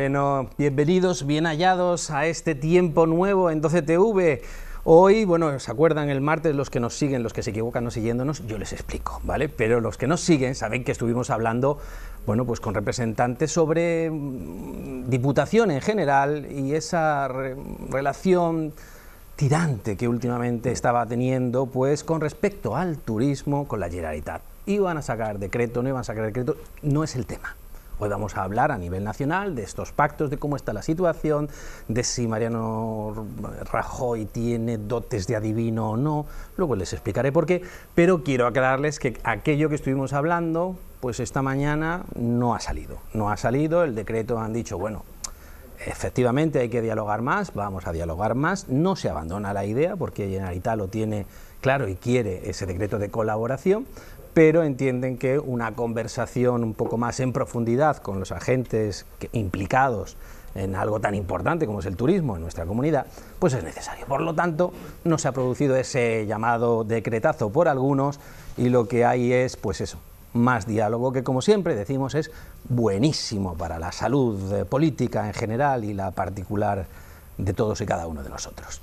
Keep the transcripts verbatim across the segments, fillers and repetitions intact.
Bueno, bienvenidos, bien hallados a este tiempo nuevo en doce T V. Hoy, bueno, ¿se acuerdan? El martes, los que nos siguen, los que se equivocan no siguiéndonos, yo les explico, ¿vale? Pero los que nos siguen saben que estuvimos hablando, bueno, pues con representantes sobre mmm, Diputación en general y esa re relación tirante que últimamente estaba teniendo, pues con respecto al turismo con la Generalitat. Iban a sacar decreto, no iban a sacar decreto, no es el tema. Hoy vamos a hablar a nivel nacional de estos pactos, de cómo está la situación, de si Mariano Rajoy tiene dotes de adivino o no, luego les explicaré por qué, pero quiero aclararles que aquello que estuvimos hablando, pues esta mañana no ha salido, no ha salido, el decreto han dicho, bueno, efectivamente hay que dialogar más, vamos a dialogar más, no se abandona la idea, porque Generalitat lo tiene claro y quiere ese decreto de colaboración, pero entienden que una conversación un poco más en profundidad con los agentes que, implicados en algo tan importante como es el turismo en nuestra comunidad, pues es necesario. Por lo tanto, no se ha producido ese llamado decretazo por algunos y lo que hay es, pues eso, más diálogo que, como siempre decimos, es buenísimo para la salud eh, política en general y la particular de todos y cada uno de nosotros.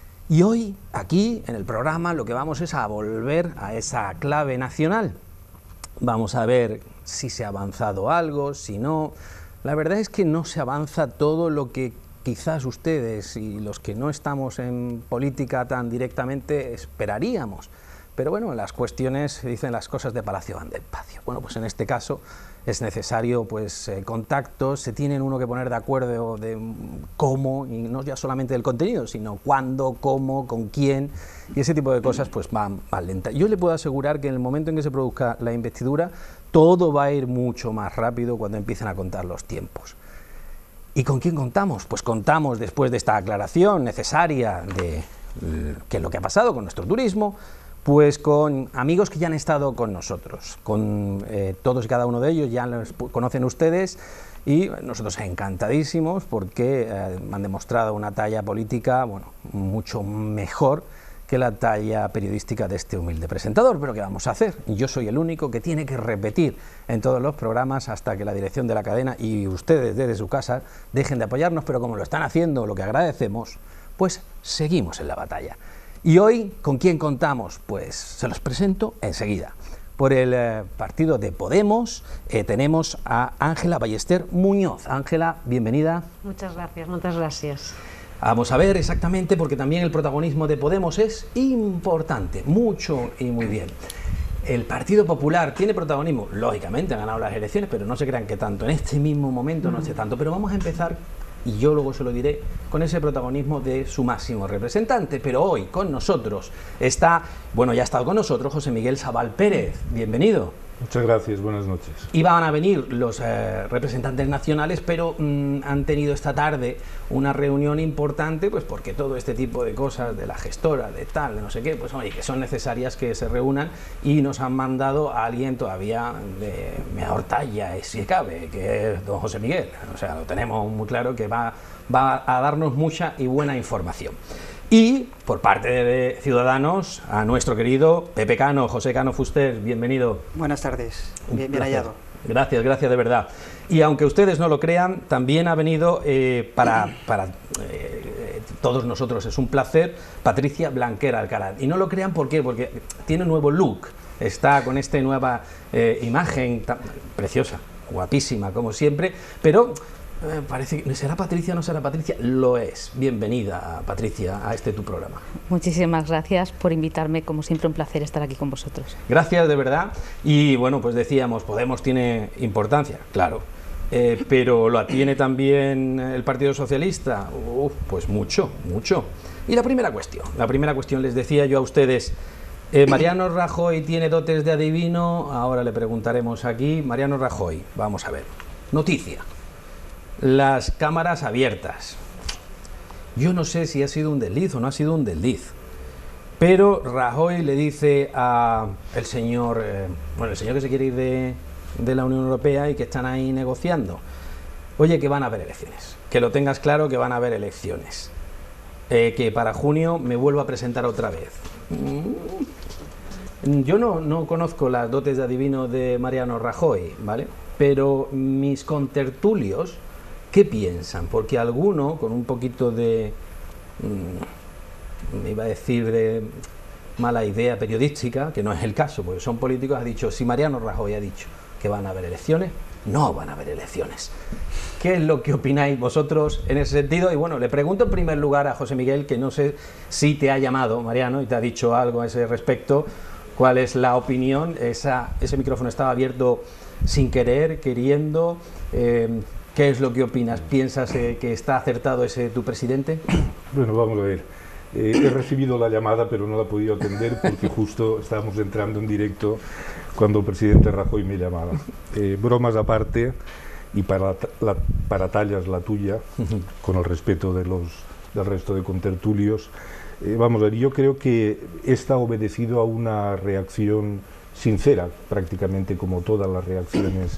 Y hoy, aquí, en el programa, lo que vamos es a volver a esa clave nacional. Vamos a ver si se ha avanzado algo, si no. La verdad es que no se avanza todo lo que quizás ustedes y los que no estamos en política tan directamente esperaríamos. Pero bueno, las cuestiones, dicen las cosas de palacio van despacio. Bueno, pues en este caso es necesario pues eh, contactos, se tienen uno que poner de acuerdo de cómo, y no ya solamente del contenido, sino cuándo, cómo, con quién, y ese tipo de cosas pues van, van lentas. Yo le puedo asegurar que en el momento en que se produzca la investidura, todo va a ir mucho más rápido cuando empiecen a contar los tiempos. ¿Y con quién contamos? Pues contamos, después de esta aclaración necesaria de qué es lo que ha pasado con nuestro turismo, pues con amigos que ya han estado con nosotros, con eh, todos y cada uno de ellos, ya los conocen ustedes y nosotros encantadísimos porque eh, han demostrado una talla política, bueno, mucho mejor que la talla periodística de este humilde presentador, pero ¿qué vamos a hacer? Yo soy el único que tiene que repetir en todos los programas hasta que la dirección de la cadena y ustedes desde su casa dejen de apoyarnos, pero como lo están haciendo, lo que agradecemos, pues seguimos en la batalla. Y hoy, ¿con quién contamos? Pues se los presento enseguida. Por el eh, partido de Podemos eh, tenemos a Ángela Ballester Muñoz. Ángela, bienvenida. Muchas gracias, muchas gracias. Vamos a ver exactamente, porque también el protagonismo de Podemos es importante, mucho y muy bien. El Partido Popular tiene protagonismo, lógicamente han ganado las elecciones, pero no se crean que tanto, en este mismo momento no sé tanto, pero vamos a empezar, y yo luego se lo diré, con ese protagonismo de su máximo representante. Pero hoy con nosotros está, bueno, ya ha estado con nosotros José Miguel Sabal Pérez, bienvenido. Muchas gracias, buenas noches. Iban a venir los eh, representantes nacionales, pero mmm, han tenido esta tarde una reunión importante, pues porque todo este tipo de cosas de la gestora, de tal, de no sé qué, pues oye, que son necesarias que se reúnan y nos han mandado a alguien todavía de mejor talla, si cabe, que es don José Miguel. O sea, lo tenemos muy claro que va, va a darnos mucha y buena información. Y por parte de Ciudadanos, a nuestro querido Pepe Cano, José Cano Fuster, bienvenido. Buenas tardes, bien, bien hallado. Gracias, gracias de verdad. Y aunque ustedes no lo crean, también ha venido eh, para, para eh, todos nosotros, es un placer, Patricia Blanquer Alcaraz. Y no lo crean, ¿por qué? Porque tiene un nuevo look, está con esta nueva eh, imagen tan preciosa, guapísima como siempre, pero Eh, parece que será Patricia, no será Patricia, lo es. Bienvenida, Patricia, a este tu programa. Muchísimas gracias por invitarme, como siempre un placer estar aquí con vosotros. Gracias, de verdad. Y bueno, pues decíamos, Podemos tiene importancia, claro, eh, pero ¿lo tiene también el Partido Socialista? Uf, pues mucho, mucho. Y la primera cuestión, la primera cuestión, les decía yo a ustedes, eh, Mariano Rajoy tiene dotes de adivino, ahora le preguntaremos aquí, Mariano Rajoy, vamos a ver, noticia. Las cámaras abiertas. Yo no sé si ha sido un desliz o no ha sido un desliz, pero Rajoy le dice a el señor, eh, bueno, el señor que se quiere ir de, de la Unión Europea y que están ahí negociando, oye, que van a haber elecciones, que lo tengas claro, que van a haber elecciones, eh, que para junio me vuelvo a presentar otra vez. Yo no, no conozco las dotes de adivino de Mariano Rajoy, ¿vale? Pero mis contertulios ¿qué piensan? Porque alguno, con un poquito de, me iba a decir, de mala idea periodística, que no es el caso, porque son políticos, ha dicho, si Mariano Rajoy ha dicho que van a haber elecciones, no van a haber elecciones. ¿Qué es lo que opináis vosotros en ese sentido? Y bueno, le pregunto en primer lugar a José Miguel, que no sé si te ha llamado, Mariano, y te ha dicho algo a ese respecto. ¿Cuál es la opinión? Esa, ese micrófono estaba abierto sin querer, queriendo. Eh, ¿Qué es lo que opinas? ¿Piensas eh, que está acertado ese tu presidente? Bueno, vamos a ver. Eh, he recibido la llamada, pero no la he podido atender porque justo estábamos entrando en directo cuando el presidente Rajoy me llamaba. Eh, bromas aparte, y para, la, para tallas la tuya, con el respeto de los, del resto de contertulios, eh, vamos a ver, yo creo que esta ha obedecido a una reacción sincera, prácticamente como todas las reacciones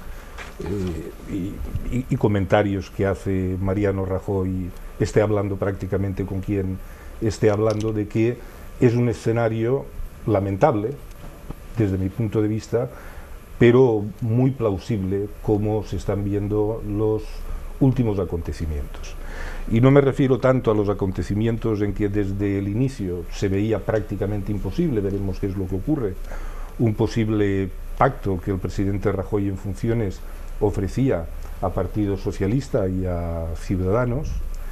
eh, y, y, y comentarios que hace Mariano Rajoy, esté hablando prácticamente con quien esté hablando, de que es un escenario lamentable, desde mi punto de vista, pero muy plausible como se están viendo los últimos acontecimientos. Y no me refiero tanto a los acontecimientos en que desde el inicio se veía prácticamente imposible, veremos qué es lo que ocurre, un posible pacto que el presidente Rajoy en funciones ofrecía a Partido Socialista y a Ciudadanos,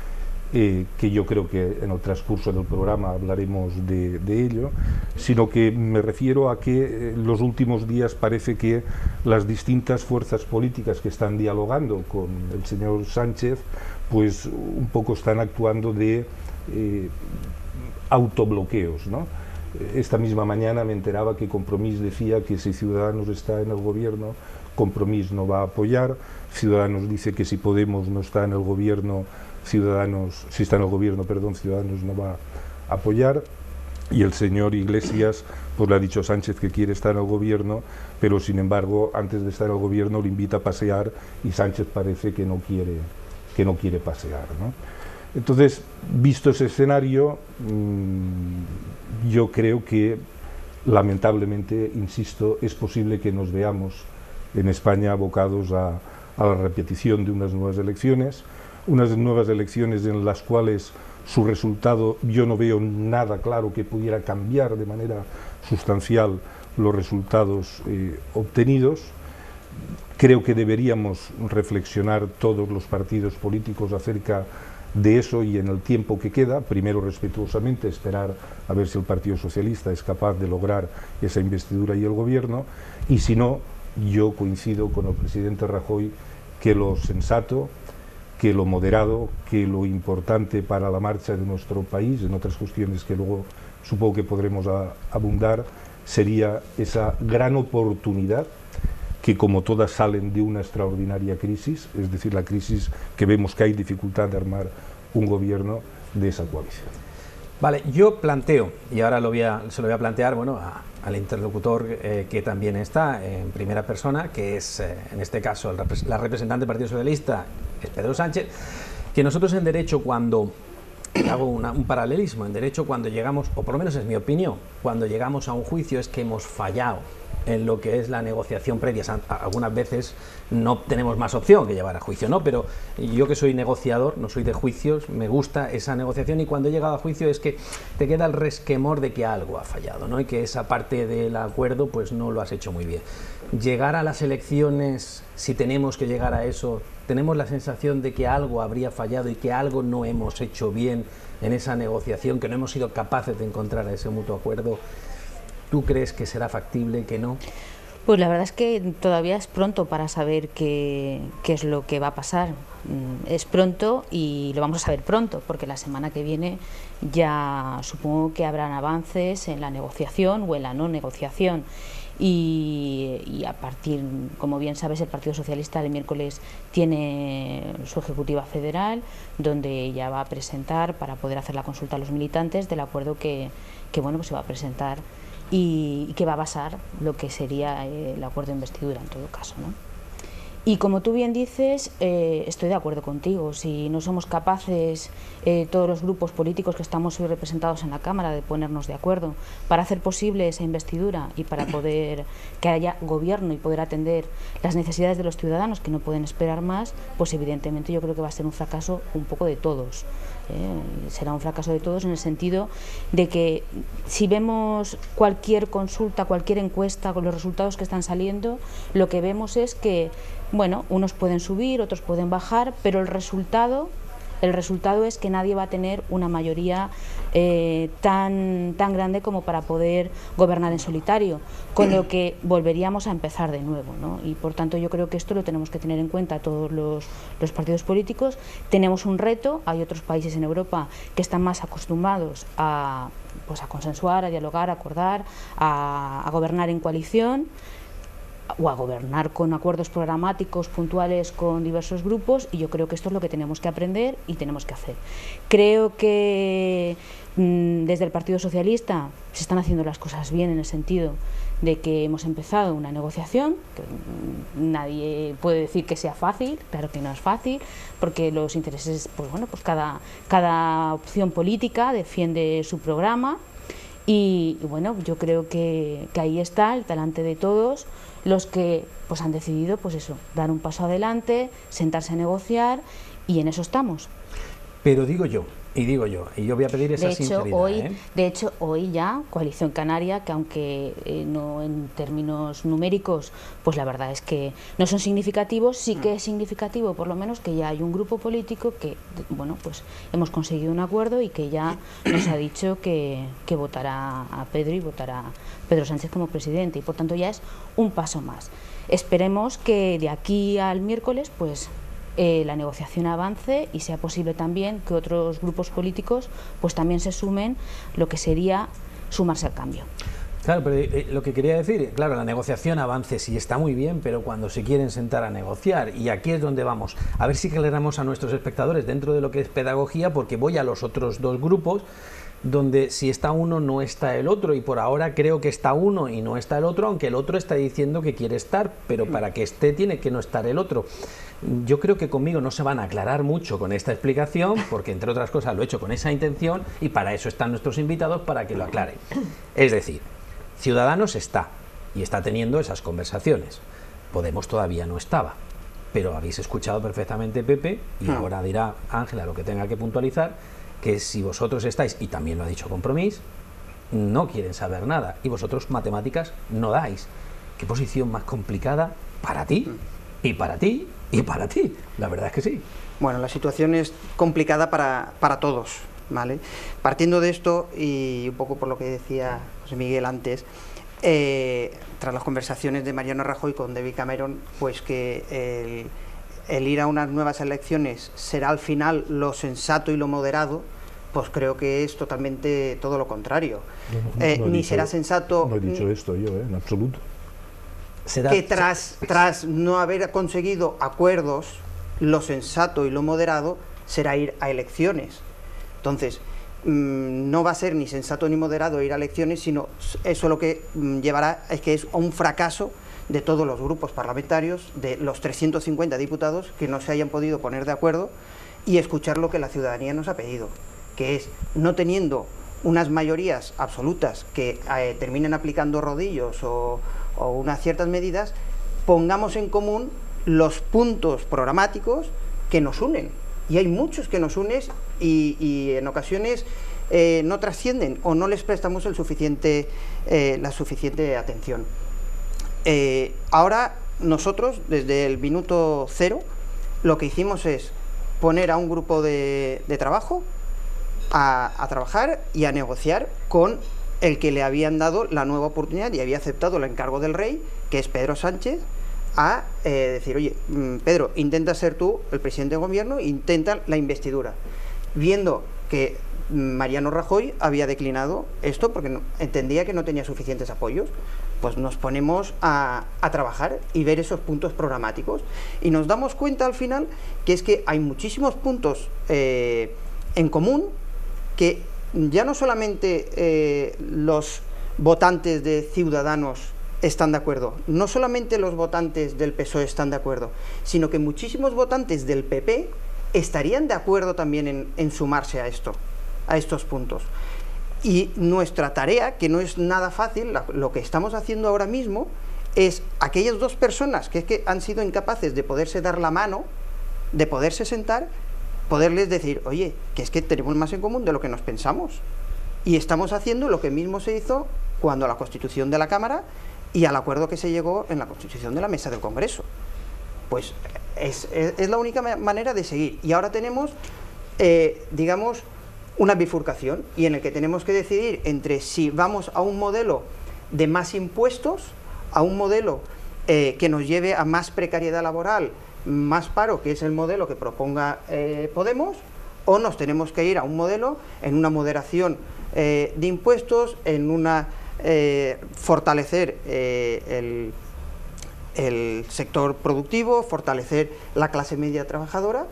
Eh, que yo creo que en el transcurso del programa hablaremos de, de ello, sino que me refiero a que en eh, los últimos días parece que las distintas fuerzas políticas que están dialogando con el señor Sánchez, pues un poco están actuando de eh, autobloqueos, ¿no? Esta misma mañana me enteraba que Compromís decía que si Ciudadanos está en el gobierno, Compromís no va a apoyar. Ciudadanos dice que si Podemos no está en el gobierno, Ciudadanos, si está en el gobierno, perdón, Ciudadanos no va a apoyar. Y el señor Iglesias, pues le ha dicho a Sánchez que quiere estar en el gobierno, pero sin embargo, antes de estar en el gobierno le invita a pasear y Sánchez parece que no quiere, que no quiere pasear, ¿no? Entonces, visto ese escenario, mmm, yo creo que, lamentablemente, insisto, es posible que nos veamos en España abocados a, a la repetición de unas nuevas elecciones, unas nuevas elecciones en las cuales su resultado, yo no veo nada claro que pudiera cambiar de manera sustancial los resultados eh, obtenidos. Creo que deberíamos reflexionar todos los partidos políticos acerca de eso y en el tiempo que queda, primero respetuosamente esperar a ver si el Partido Socialista es capaz de lograr esa investidura y el gobierno, y si no, yo coincido con el presidente Rajoy que lo sensato, que lo moderado, que lo importante para la marcha de nuestro país, en otras cuestiones que luego supongo que podremos a, abundar, sería esa gran oportunidad que, como todas salen de una extraordinaria crisis, es decir, la crisis que vemos que hay dificultad de armar un gobierno de esa coalición. Vale, yo planteo, y ahora lo voy a, se lo voy a plantear bueno, a, al interlocutor eh, que también está en primera persona, que es, eh, en este caso, el repre la representante del Partido Socialista, es Pedro Sánchez, que nosotros en Derecho, cuando, hago una, un paralelismo, en Derecho cuando llegamos, o por lo menos es mi opinión, cuando llegamos a un juicio es que hemos fallado en lo que es la negociación previa. Algunas veces no tenemos más opción que llevar a juicio, ¿no? Pero yo, que soy negociador, no soy de juicios, me gusta esa negociación, y cuando he llegado a juicio es que te queda el resquemor de que algo ha fallado, ¿no? Y que esa parte del acuerdo pues no lo has hecho muy bien. Llegar a las elecciones, si tenemos que llegar a eso, tenemos la sensación de que algo habría fallado y que algo no hemos hecho bien en esa negociación, que no hemos sido capaces de encontrar ese mutuo acuerdo. ¿Tú crees que será factible, que no? Pues la verdad es que todavía es pronto para saber qué, qué es lo que va a pasar. Es pronto y lo vamos a saber pronto, porque la semana que viene ya supongo que habrán avances en la negociación o en la no negociación. Y, y a partir, como bien sabes, el Partido Socialista el miércoles tiene su ejecutiva federal, donde ya va a presentar, para poder hacer la consulta a los militantes, del acuerdo que, que bueno, pues se va a presentar y, y que va a basar lo que sería el acuerdo de investidura en todo caso, ¿no? Y como tú bien dices, eh, estoy de acuerdo contigo. Si no somos capaces, eh, todos los grupos políticos que estamos hoy representados en la Cámara, de ponernos de acuerdo para hacer posible esa investidura y para poder que haya gobierno y poder atender las necesidades de los ciudadanos que no pueden esperar más, pues evidentemente yo creo que va a ser un fracaso un poco de todos. Eh, será un fracaso de todos en el sentido de que si vemos cualquier consulta, cualquier encuesta con los resultados que están saliendo, lo que vemos es que, bueno, unos pueden subir, otros pueden bajar, pero el resultado, el resultado es que nadie va a tener una mayoría eh, tan, tan grande como para poder gobernar en solitario, con lo que volveríamos a empezar de nuevo, ¿no? Y por tanto yo creo que esto lo tenemos que tener en cuenta todos los, los partidos políticos. Tenemos un reto, hay otros países en Europa que están más acostumbrados a, pues a consensuar, a dialogar, a acordar, a, a gobernar en coalición, o a gobernar con acuerdos programáticos puntuales con diversos grupos, y yo creo que esto es lo que tenemos que aprender y tenemos que hacer. Creo que mmm, desde el Partido Socialista se están haciendo las cosas bien, en el sentido de que hemos empezado una negociación, que mmm, nadie puede decir que sea fácil, claro que no es fácil, porque los intereses, pues bueno, pues cada, cada opción política defiende su programa, y, y bueno, yo creo que, que ahí está el talante de todos los que pues han decidido, pues eso, dar un paso adelante, sentarse a negociar, y en eso estamos. Pero digo yo, y digo yo, y yo voy a pedir esa de hecho, sinceridad. Hoy, ¿eh? De hecho, hoy ya, Coalición Canaria, que aunque eh, no en términos numéricos, pues la verdad es que no son significativos, sí que es significativo, por lo menos, que ya hay un grupo político que, bueno, pues hemos conseguido un acuerdo y que ya nos ha dicho que, que votará a Pedro y votará a Pedro Sánchez como presidente, y por tanto ya es un paso más. Esperemos que de aquí al miércoles, pues Eh, la negociación avance y sea posible también que otros grupos políticos pues también se sumen, lo que sería sumarse al cambio. Claro, pero eh, lo que quería decir, claro, la negociación avance sí está muy bien, pero cuando se quieren sentar a negociar, y aquí es donde vamos, a ver si aclaramos a nuestros espectadores dentro de lo que es pedagogía, porque voy a los otros dos grupos, donde si está uno no está el otro, y por ahora creo que está uno y no está el otro, aunque el otro está diciendo que quiere estar, pero para que esté tiene que no estar el otro. Yo creo que conmigo no se van a aclarar mucho con esta explicación, porque entre otras cosas lo he hecho con esa intención, y para eso están nuestros invitados, para que lo aclaren. Es decir, Ciudadanos está, y está teniendo esas conversaciones. Podemos todavía no estaba, pero habéis escuchado perfectamente, Pepe, y Hmm. ahora dirá Ángela lo que tenga que puntualizar, que si vosotros estáis, y también lo ha dicho Compromís, no quieren saber nada, y vosotros matemáticas no dais. ¿Qué posición más complicada para ti, y para ti, y para ti? La verdad es que sí. Bueno, la situación es complicada para, para todos, ¿vale? Partiendo de esto, y un poco por lo que decía José Miguel antes, eh, tras las conversaciones de Mariano Rajoy con David Cameron, pues que el, el ir a unas nuevas elecciones será al final lo sensato y lo moderado, pues creo que es totalmente todo lo contrario. No, Eh, no he ni dicho- será sensato No he dicho ni- esto yo, ¿eh? En absoluto. Será- que tras, tras no haber conseguido acuerdos, lo sensato y lo moderado será ir a elecciones. Entonces, mmm, no va a ser ni sensato ni moderado ir a elecciones, sino eso lo que mmm, llevará es que es a un fracaso de todos los grupos parlamentarios, de los trescientos cincuenta diputados que no se hayan podido poner de acuerdo y escuchar lo que la ciudadanía nos ha pedido, que es, no teniendo unas mayorías absolutas que eh, terminen aplicando rodillos o, o unas ciertas medidas, pongamos en común los puntos programáticos que nos unen. Y hay muchos que nos unen y, y en ocasiones eh, no trascienden o no les prestamos el suficiente, eh, la suficiente atención. Eh, ahora nosotros, desde el minuto cero, lo que hicimos es poner a un grupo de, de trabajo a, a trabajar y a negociar con el que le habían dado la nueva oportunidad y había aceptado el encargo del rey, que es Pedro Sánchez, a eh, decir, oye, Pedro, intenta ser tú el presidente de gobierno, intenta la investidura, viendo que Mariano Rajoy había declinado esto porque no, entendía que no tenía suficientes apoyos, pues nos ponemos a, a trabajar y ver esos puntos programáticos, y nos damos cuenta al final que es que hay muchísimos puntos eh, en común, que ya no solamente eh, los votantes de Ciudadanos están de acuerdo. No solamente los votantes del P S O E están de acuerdo, sino que muchísimos votantes del P P estarían de acuerdo también en, en sumarse a esto, a estos puntos. Y nuestra tarea, que no es nada fácil, la, lo que estamos haciendo ahora mismo, es aquellas dos personas que, es que han sido incapaces de poderse dar la mano, de poderse sentar, poderles decir, oye, que es que tenemos más en común de lo que nos pensamos. Y estamos haciendo lo que mismo se hizo cuando a la Constitución de la Cámara y al acuerdo que se llegó en la Constitución de la Mesa del Congreso. Pues es, es, es la única manera de seguir. Y ahora tenemos, eh, digamos, una bifurcación, y en el que tenemos que decidir entre si vamos a un modelo de más impuestos, a un modelo eh, que nos lleve a más precariedad laboral, más paro, que es el modelo que proponga eh, Podemos, o nos tenemos que ir a un modelo en una moderación eh, de impuestos, en una eh, fortalecer eh, el, el sector productivo, fortalecer la clase media trabajadora,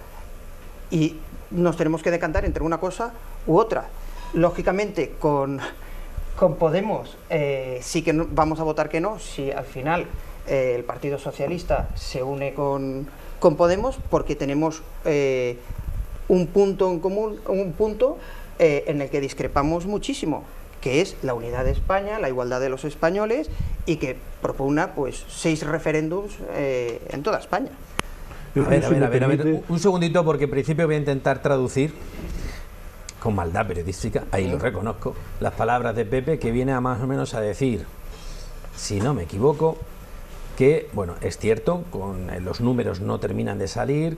y nos tenemos que decantar entre una cosa u otra. Lógicamente, con, con Podemos eh, sí que no, vamos a votar que no, si al final eh, el Partido Socialista se une con, con Podemos, porque tenemos eh, un punto en común, un punto eh, en el que discrepamos muchísimo, que es la unidad de España, la igualdad de los españoles, y que propugna pues seis referéndums eh, en toda España. A ver, a ver, a ver, a ver, un segundito, porque en principio voy a intentar traducir con maldad periodística, ahí lo reconozco, las palabras de Pepe, que viene a más o menos a decir, si no me equivoco, que, bueno, es cierto, con los números no terminan de salir,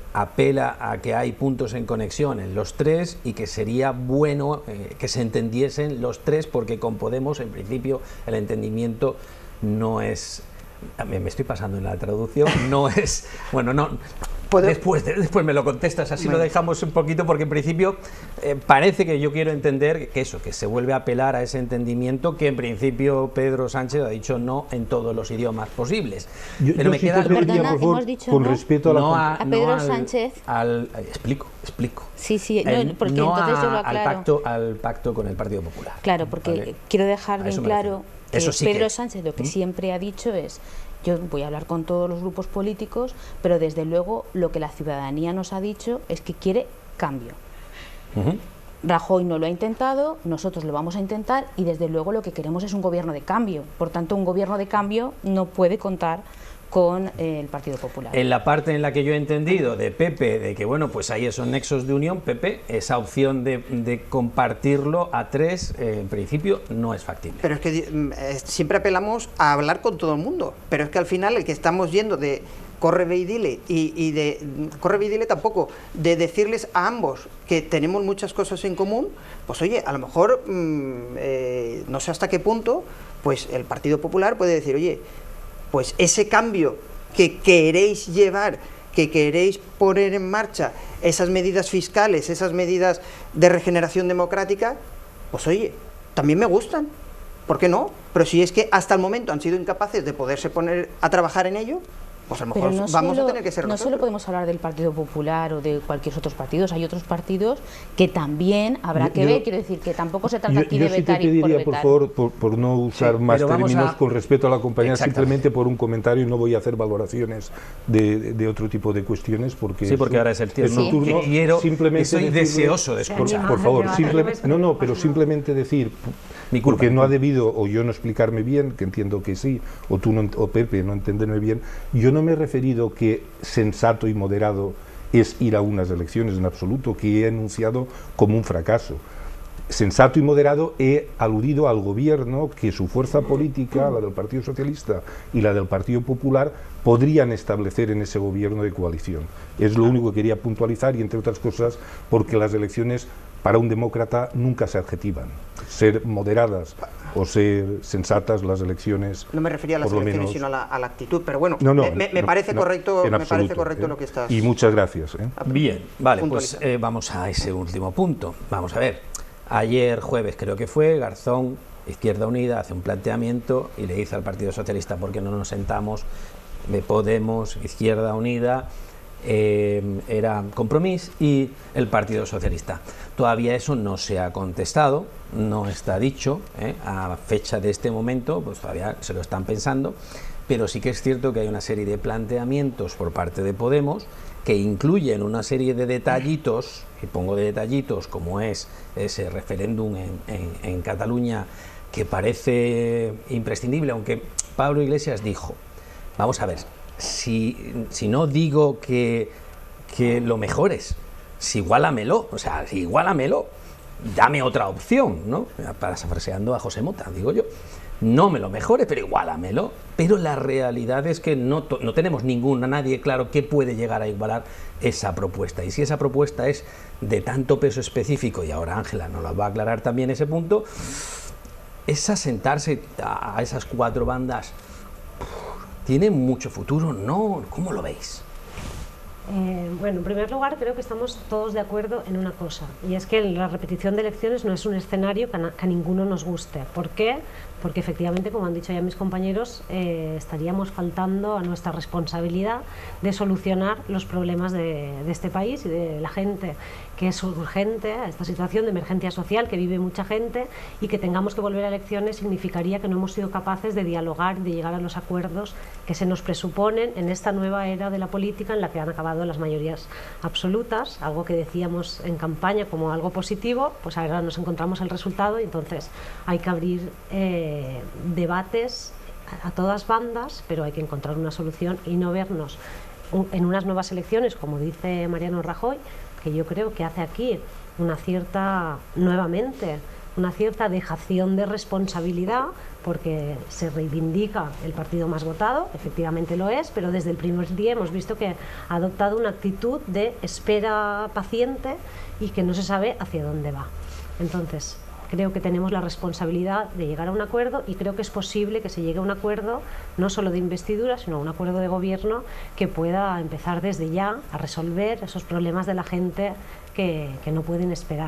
apela a que hay puntos en conexión en los tres y que sería bueno eh, que se entendiesen los tres, porque con Podemos, en principio, el entendimiento no es... Me, me estoy pasando en la traducción, no es... Bueno, no... Después, después me lo contestas, así bueno. Lo dejamos un poquito, porque en principio eh, parece que yo quiero entender que eso, que se vuelve a apelar a ese entendimiento que en principio Pedro Sánchez ha dicho no en todos los idiomas posibles. Yo, Pero yo me sí queda... Pediría, Perdona, por favor, dicho con no, respeto a la... No a, a Pedro no al, Sánchez. Al, al, explico, explico. Sí, sí, el, no, porque no entonces a, yo lo aclaro. Al pacto, al pacto con el Partido Popular. Claro, porque ¿vale? Quiero dejar bien claro que Eso sí Pedro que... Sánchez lo que ¿Mm? siempre ha dicho es: yo voy a hablar con todos los grupos políticos, pero desde luego lo que la ciudadanía nos ha dicho es que quiere cambio. Uh-huh. Rajoy no lo ha intentado, nosotros lo vamos a intentar, y desde luego lo que queremos es un gobierno de cambio. Por tanto, un gobierno de cambio no puede contar con eh, el Partido Popular. En la parte en la que yo he entendido de Pepe, de que bueno, pues hay esos nexos de unión, Pepe, esa opción de, de compartirlo a tres, eh, en principio no es factible. Pero es que eh, siempre apelamos a hablar con todo el mundo, pero es que al final el que estamos yendo de corre, ve y dile, y, y de corre, ve y dile tampoco, de decirles a ambos que tenemos muchas cosas en común, pues oye, a lo mejor, mmm, eh, no sé hasta qué punto, pues el Partido Popular puede decir, oye, pues ese cambio que queréis llevar, que queréis poner en marcha, esas medidas fiscales, esas medidas de regeneración democrática, pues oye, también me gustan, ¿por qué no? Pero si es que hasta el momento han sido incapaces de poderse poner a trabajar en ello, pues a lo mejor no vamos solo, a tener que ser no nosotros. Solo podemos hablar del Partido Popular o de cualquier otros partidos, hay otros partidos que también habrá que yo, ver, quiero decir, que tampoco se trata yo, aquí yo de sí vetar te pediría, y por por vetar. favor, por, por no usar sí, más términos a... con respeto a la compañía, simplemente por un comentario, y no voy a hacer valoraciones de, de, de otro tipo de cuestiones, porque... Sí, porque ahora es el tiempo. Es turno, que quiero, simplemente soy decirle, deseoso de escuchar. Por, por favor, simplemente, no, no, pero simplemente decir, Mi culpa, porque no ha debido, o yo no explicarme bien, que entiendo que sí, o tú no, o Pepe no entenderme bien, yo no me he referido que sensato y moderado es ir a unas elecciones en absoluto, que he anunciado como un fracaso. Sensato y moderado he aludido al gobierno que su fuerza política, la del Partido Socialista y la del Partido Popular, podrían establecer en ese gobierno de coalición. Es lo único que quería puntualizar, y entre otras cosas porque las elecciones para un demócrata nunca se adjetivan. Ser moderadas o ser sensatas las elecciones. No me refería a las elecciones, menos... sino a la, a la actitud, pero bueno, no, no, me, me, no, parece no, correcto, me absoluto, parece correcto ¿eh? lo que estás... Y muchas gracias. ¿eh? Bien, vale, pues eh, vamos a ese último punto. Vamos a ver, ayer jueves creo que fue, Garzón, Izquierda Unida, hace un planteamiento y le dice al Partido Socialista: ¿por qué no nos sentamos de Podemos, Izquierda Unida, eh, era Compromís y el Partido Socialista. Todavía eso no se ha contestado, no está dicho, ¿eh? A fecha de este momento, pues todavía se lo están pensando, pero sí que es cierto que hay una serie de planteamientos por parte de Podemos que incluyen una serie de detallitos, y pongo de detallitos como es ese referéndum en, en, en Cataluña, que parece imprescindible, aunque Pablo Iglesias dijo, vamos a ver, si, si no digo que, que lo mejores, si igualamelo, o sea, si igualamelo, dame otra opción, ¿no? Parafraseando a José Mota, digo yo. No me lo mejores, pero igualamelo. Pero la realidad es que no, no tenemos ninguna, nadie claro que puede llegar a igualar esa propuesta. Y si esa propuesta es de tanto peso específico, y ahora Ángela nos la va a aclarar también ese punto, es asentarse a esas cuatro bandas. ¿Tiene mucho futuro? No, ¿cómo lo veis? Eh, bueno, en primer lugar creo que estamos todos de acuerdo en una cosa, y es que la repetición de elecciones no es un escenario que a, que a ninguno nos guste. ¿Por qué? Porque efectivamente, como han dicho ya mis compañeros, eh, estaríamos faltando a nuestra responsabilidad de solucionar los problemas de, de este país y de la gente, que es urgente a esta situación de emergencia social que vive mucha gente, y que tengamos que volver a elecciones significaría que no hemos sido capaces de dialogar y de llegar a los acuerdos que se nos presuponen en esta nueva era de la política en la que han acabado las mayorías absolutas, algo que decíamos en campaña como algo positivo. Pues ahora nos encontramos el resultado, y entonces hay que abrir eh, debates a, a todas bandas, pero hay que encontrar una solución y no vernos un, en unas nuevas elecciones, como dice Mariano Rajoy, que yo creo que hace aquí una cierta, nuevamente, una cierta dejación de responsabilidad, porque se reivindica el partido más votado, efectivamente lo es, pero desde el primer día hemos visto que ha adoptado una actitud de espera paciente y que no se sabe hacia dónde va. Entonces, creo que tenemos la responsabilidad de llegar a un acuerdo, y creo que es posible que se llegue a un acuerdo no solo de investidura, sino a un acuerdo de gobierno que pueda empezar desde ya a resolver esos problemas de la gente que, que no pueden esperar.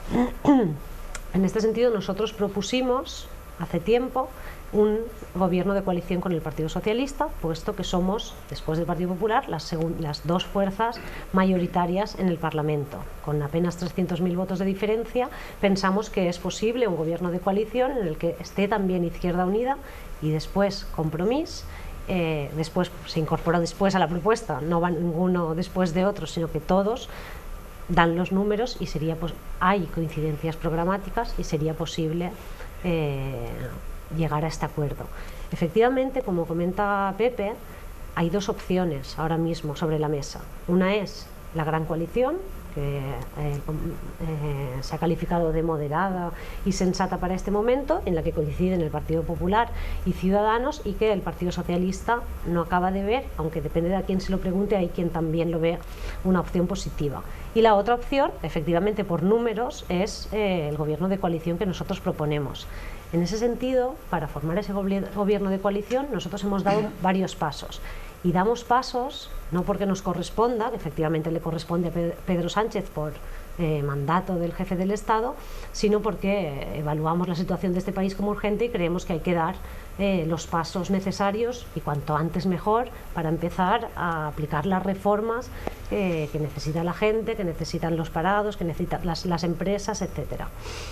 En este sentido, nosotros propusimos hace tiempo un gobierno de coalición con el Partido Socialista, puesto que somos, después del Partido Popular, las, las dos fuerzas mayoritarias en el Parlamento. Con apenas trescientos mil votos de diferencia, pensamos que es posible un gobierno de coalición en el que esté también Izquierda Unida y después Compromís. Eh, después se incorpora después a la propuesta, no va ninguno después de otro, sino que todos dan los números, y sería, pues, hay coincidencias programáticas y sería posible eh, llegar a este acuerdo. Efectivamente, como comenta Pepe, hay dos opciones ahora mismo sobre la mesa. Una es la gran coalición, que eh, eh, se ha calificado de moderada y sensata para este momento, en la que coinciden el Partido Popular y Ciudadanos, y que el Partido Socialista no acaba de ver, aunque depende de a quién se lo pregunte, hay quien también lo ve una opción positiva. Y la otra opción, efectivamente por números, es eh, el gobierno de coalición que nosotros proponemos. En ese sentido, para formar ese gobierno de coalición, nosotros hemos dado varios pasos. Y damos pasos, no porque nos corresponda, que efectivamente le corresponde a Pedro Sánchez por eh, mandato del jefe del Estado, sino porque evaluamos la situación de este país como urgente y creemos que hay que dar eh, los pasos necesarios, y cuanto antes mejor, para empezar a aplicar las reformas eh, que necesita la gente, que necesitan los parados, que necesitan las, las empresas, etcétera.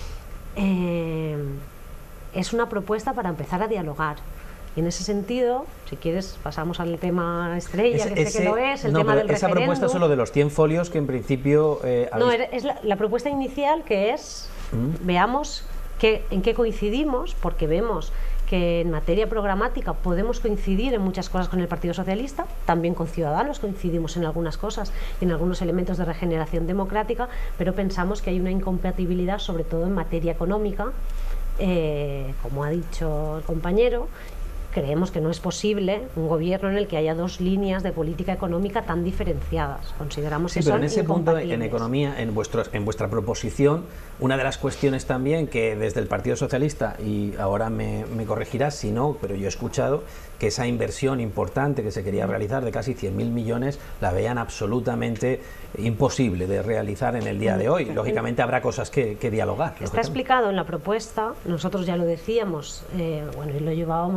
Eh, es una propuesta para empezar a dialogar. Y en ese sentido, si quieres, pasamos al tema estrella, ese, que sé ese, que lo es, el no, tema del esa referéndum. Propuesta solo de los cien folios que en principio... Eh, no, habéis... es la, la propuesta inicial, que es, ¿Mm? veamos que, en qué coincidimos, porque vemos que en materia programática podemos coincidir en muchas cosas con el Partido Socialista, también con Ciudadanos coincidimos en algunas cosas y en algunos elementos de regeneración democrática, pero pensamos que hay una incompatibilidad, sobre todo en materia económica, eh, como ha dicho el compañero. Creemos que no es posible un gobierno en el que haya dos líneas de política económica tan diferenciadas. Consideramos sí, que pero son en ese punto, en incompatibles. economía, en, vuestro, en vuestra proposición, una de las cuestiones también que desde el Partido Socialista, y ahora me, me corregirás si no, pero yo he escuchado que esa inversión importante que se quería realizar de casi cien mil millones la veían absolutamente imposible de realizar en el día de hoy. Lógicamente habrá cosas que, que dialogar. Está explicado en la propuesta, nosotros ya lo decíamos, eh, bueno, y lo llevábamos ya en nuestro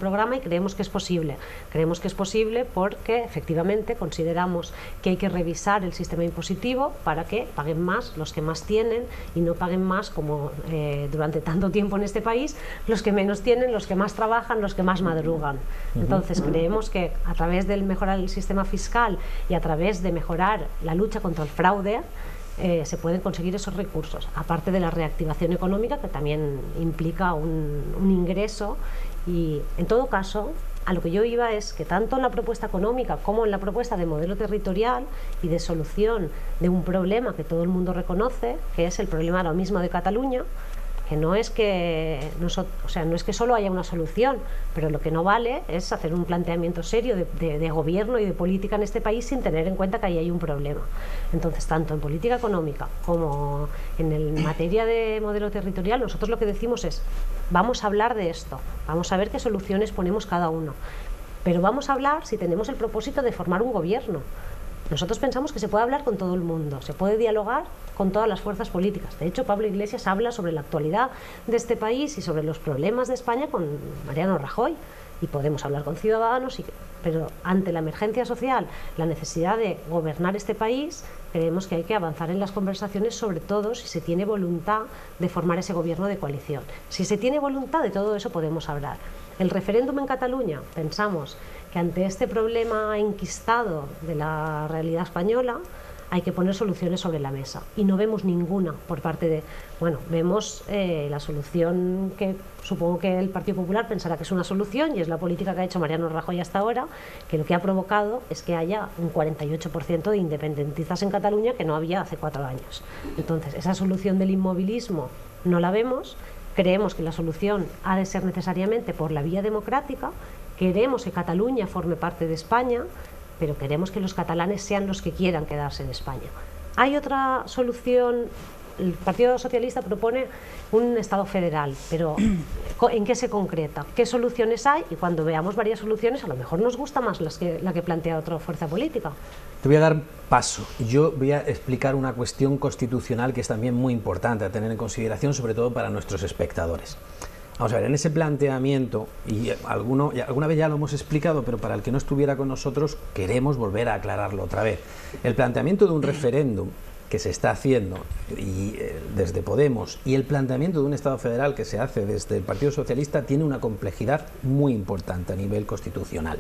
programa y creemos que es posible. Creemos que es posible porque efectivamente consideramos que hay que revisar el sistema impositivo para que paguen más los que más tienen y no paguen más, como eh, durante tanto tiempo en este país, los que menos tienen, los que más trabajan, los que más madrugan. Entonces creemos que a través de mejorar el sistema fiscal y a través de mejorar la lucha contra el fraude, Eh, se pueden conseguir esos recursos, aparte de la reactivación económica, que también implica un, un ingreso. Y en todo caso, a lo que yo iba es que tanto en la propuesta económica como en la propuesta de modelo territorial y de solución de un problema que todo el mundo reconoce, que es el problema ahora mismo de Cataluña, que no es que no, so, o sea, no es que solo haya una solución, pero lo que no vale es hacer un planteamiento serio de, de, de gobierno y de política en este país sin tener en cuenta que ahí hay un problema. Entonces, tanto en política económica como en el materia de modelo territorial, nosotros lo que decimos es, vamos a hablar de esto, vamos a ver qué soluciones ponemos cada uno, pero vamos a hablar si tenemos el propósito de formar un gobierno. Nosotros pensamos que se puede hablar con todo el mundo, se puede dialogar con todas las fuerzas políticas. De hecho, Pablo Iglesias habla sobre la actualidad de este país y sobre los problemas de España con Mariano Rajoy, y podemos hablar con Ciudadanos, y, pero ante la emergencia social, la necesidad de gobernar este país, creemos que hay que avanzar en las conversaciones, sobre todo si se tiene voluntad de formar ese gobierno de coalición. Si se tiene voluntad, de todo eso podemos hablar. El referéndum en Cataluña, pensamos que ante este problema enquistado de la realidad española hay que poner soluciones sobre la mesa, y no vemos ninguna por parte de, bueno, vemos eh, la solución que supongo que el Partido Popular pensará que es una solución, y es la política que ha hecho Mariano Rajoy hasta ahora, que lo que ha provocado es que haya un cuarenta y ocho por ciento de independentistas en Cataluña que no había hace cuatro años. Entonces, esa solución del inmovilismo no la vemos. Creemos que la solución ha de ser necesariamente por la vía democrática. Queremos que Cataluña forme parte de España, pero queremos que los catalanes sean los que quieran quedarse en España. Hay otra solución. El Partido Socialista propone un Estado federal, pero ¿en qué se concreta? ¿Qué soluciones hay? Y cuando veamos varias soluciones, a lo mejor nos gusta más las que, la que plantea otra fuerza política. Te voy a dar paso. Yo voy a explicar una cuestión constitucional que es también muy importante a tener en consideración, sobre todo para nuestros espectadores. Vamos a ver, en ese planteamiento, y alguno, y alguna vez ya lo hemos explicado, pero para el que no estuviera con nosotros, queremos volver a aclararlo otra vez. El planteamiento de un referéndum que se está haciendo y, eh, desde Podemos, y el planteamiento de un Estado federal que se hace desde el Partido Socialista tiene una complejidad muy importante a nivel constitucional.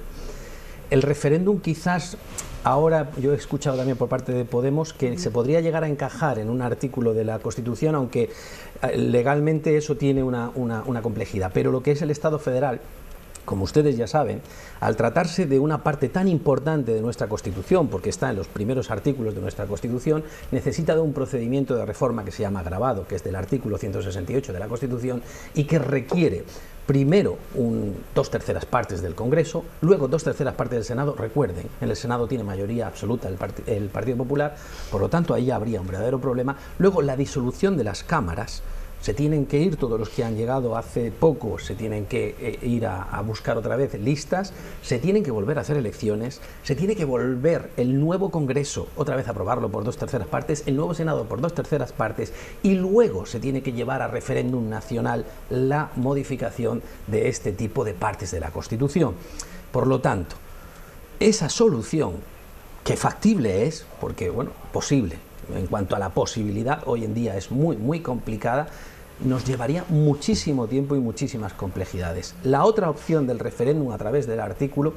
El referéndum quizás, ahora yo he escuchado también por parte de Podemos que se podría llegar a encajar en un artículo de la Constitución, aunque legalmente eso tiene una, una, una complejidad, pero lo que es el Estado federal, como ustedes ya saben, al tratarse de una parte tan importante de nuestra Constitución, porque está en los primeros artículos de nuestra Constitución, necesita de un procedimiento de reforma que se llama agravado, que es del artículo ciento sesenta y ocho de la Constitución, y que requiere primero un, dos terceras partes del Congreso, luego dos terceras partes del Senado. Recuerden, en el Senado tiene mayoría absoluta el, part el Partido Popular, por lo tanto ahí habría un verdadero problema. Luego la disolución de las cámaras. Se tienen que ir todos los que han llegado hace poco, se tienen que eh, ir a, a buscar otra vez listas, se tienen que volver a hacer elecciones, se tiene que volver el nuevo Congreso otra vez a aprobarlo por dos terceras partes, el nuevo Senado por dos terceras partes, y luego se tiene que llevar a referéndum nacional la modificación de este tipo de partes de la Constitución. Por lo tanto, esa solución, que factible es, porque, bueno, posible, en cuanto a la posibilidad, hoy en día es muy, muy complicada, nos llevaría muchísimo tiempo y muchísimas complejidades. La otra opción del referéndum a través del artículo,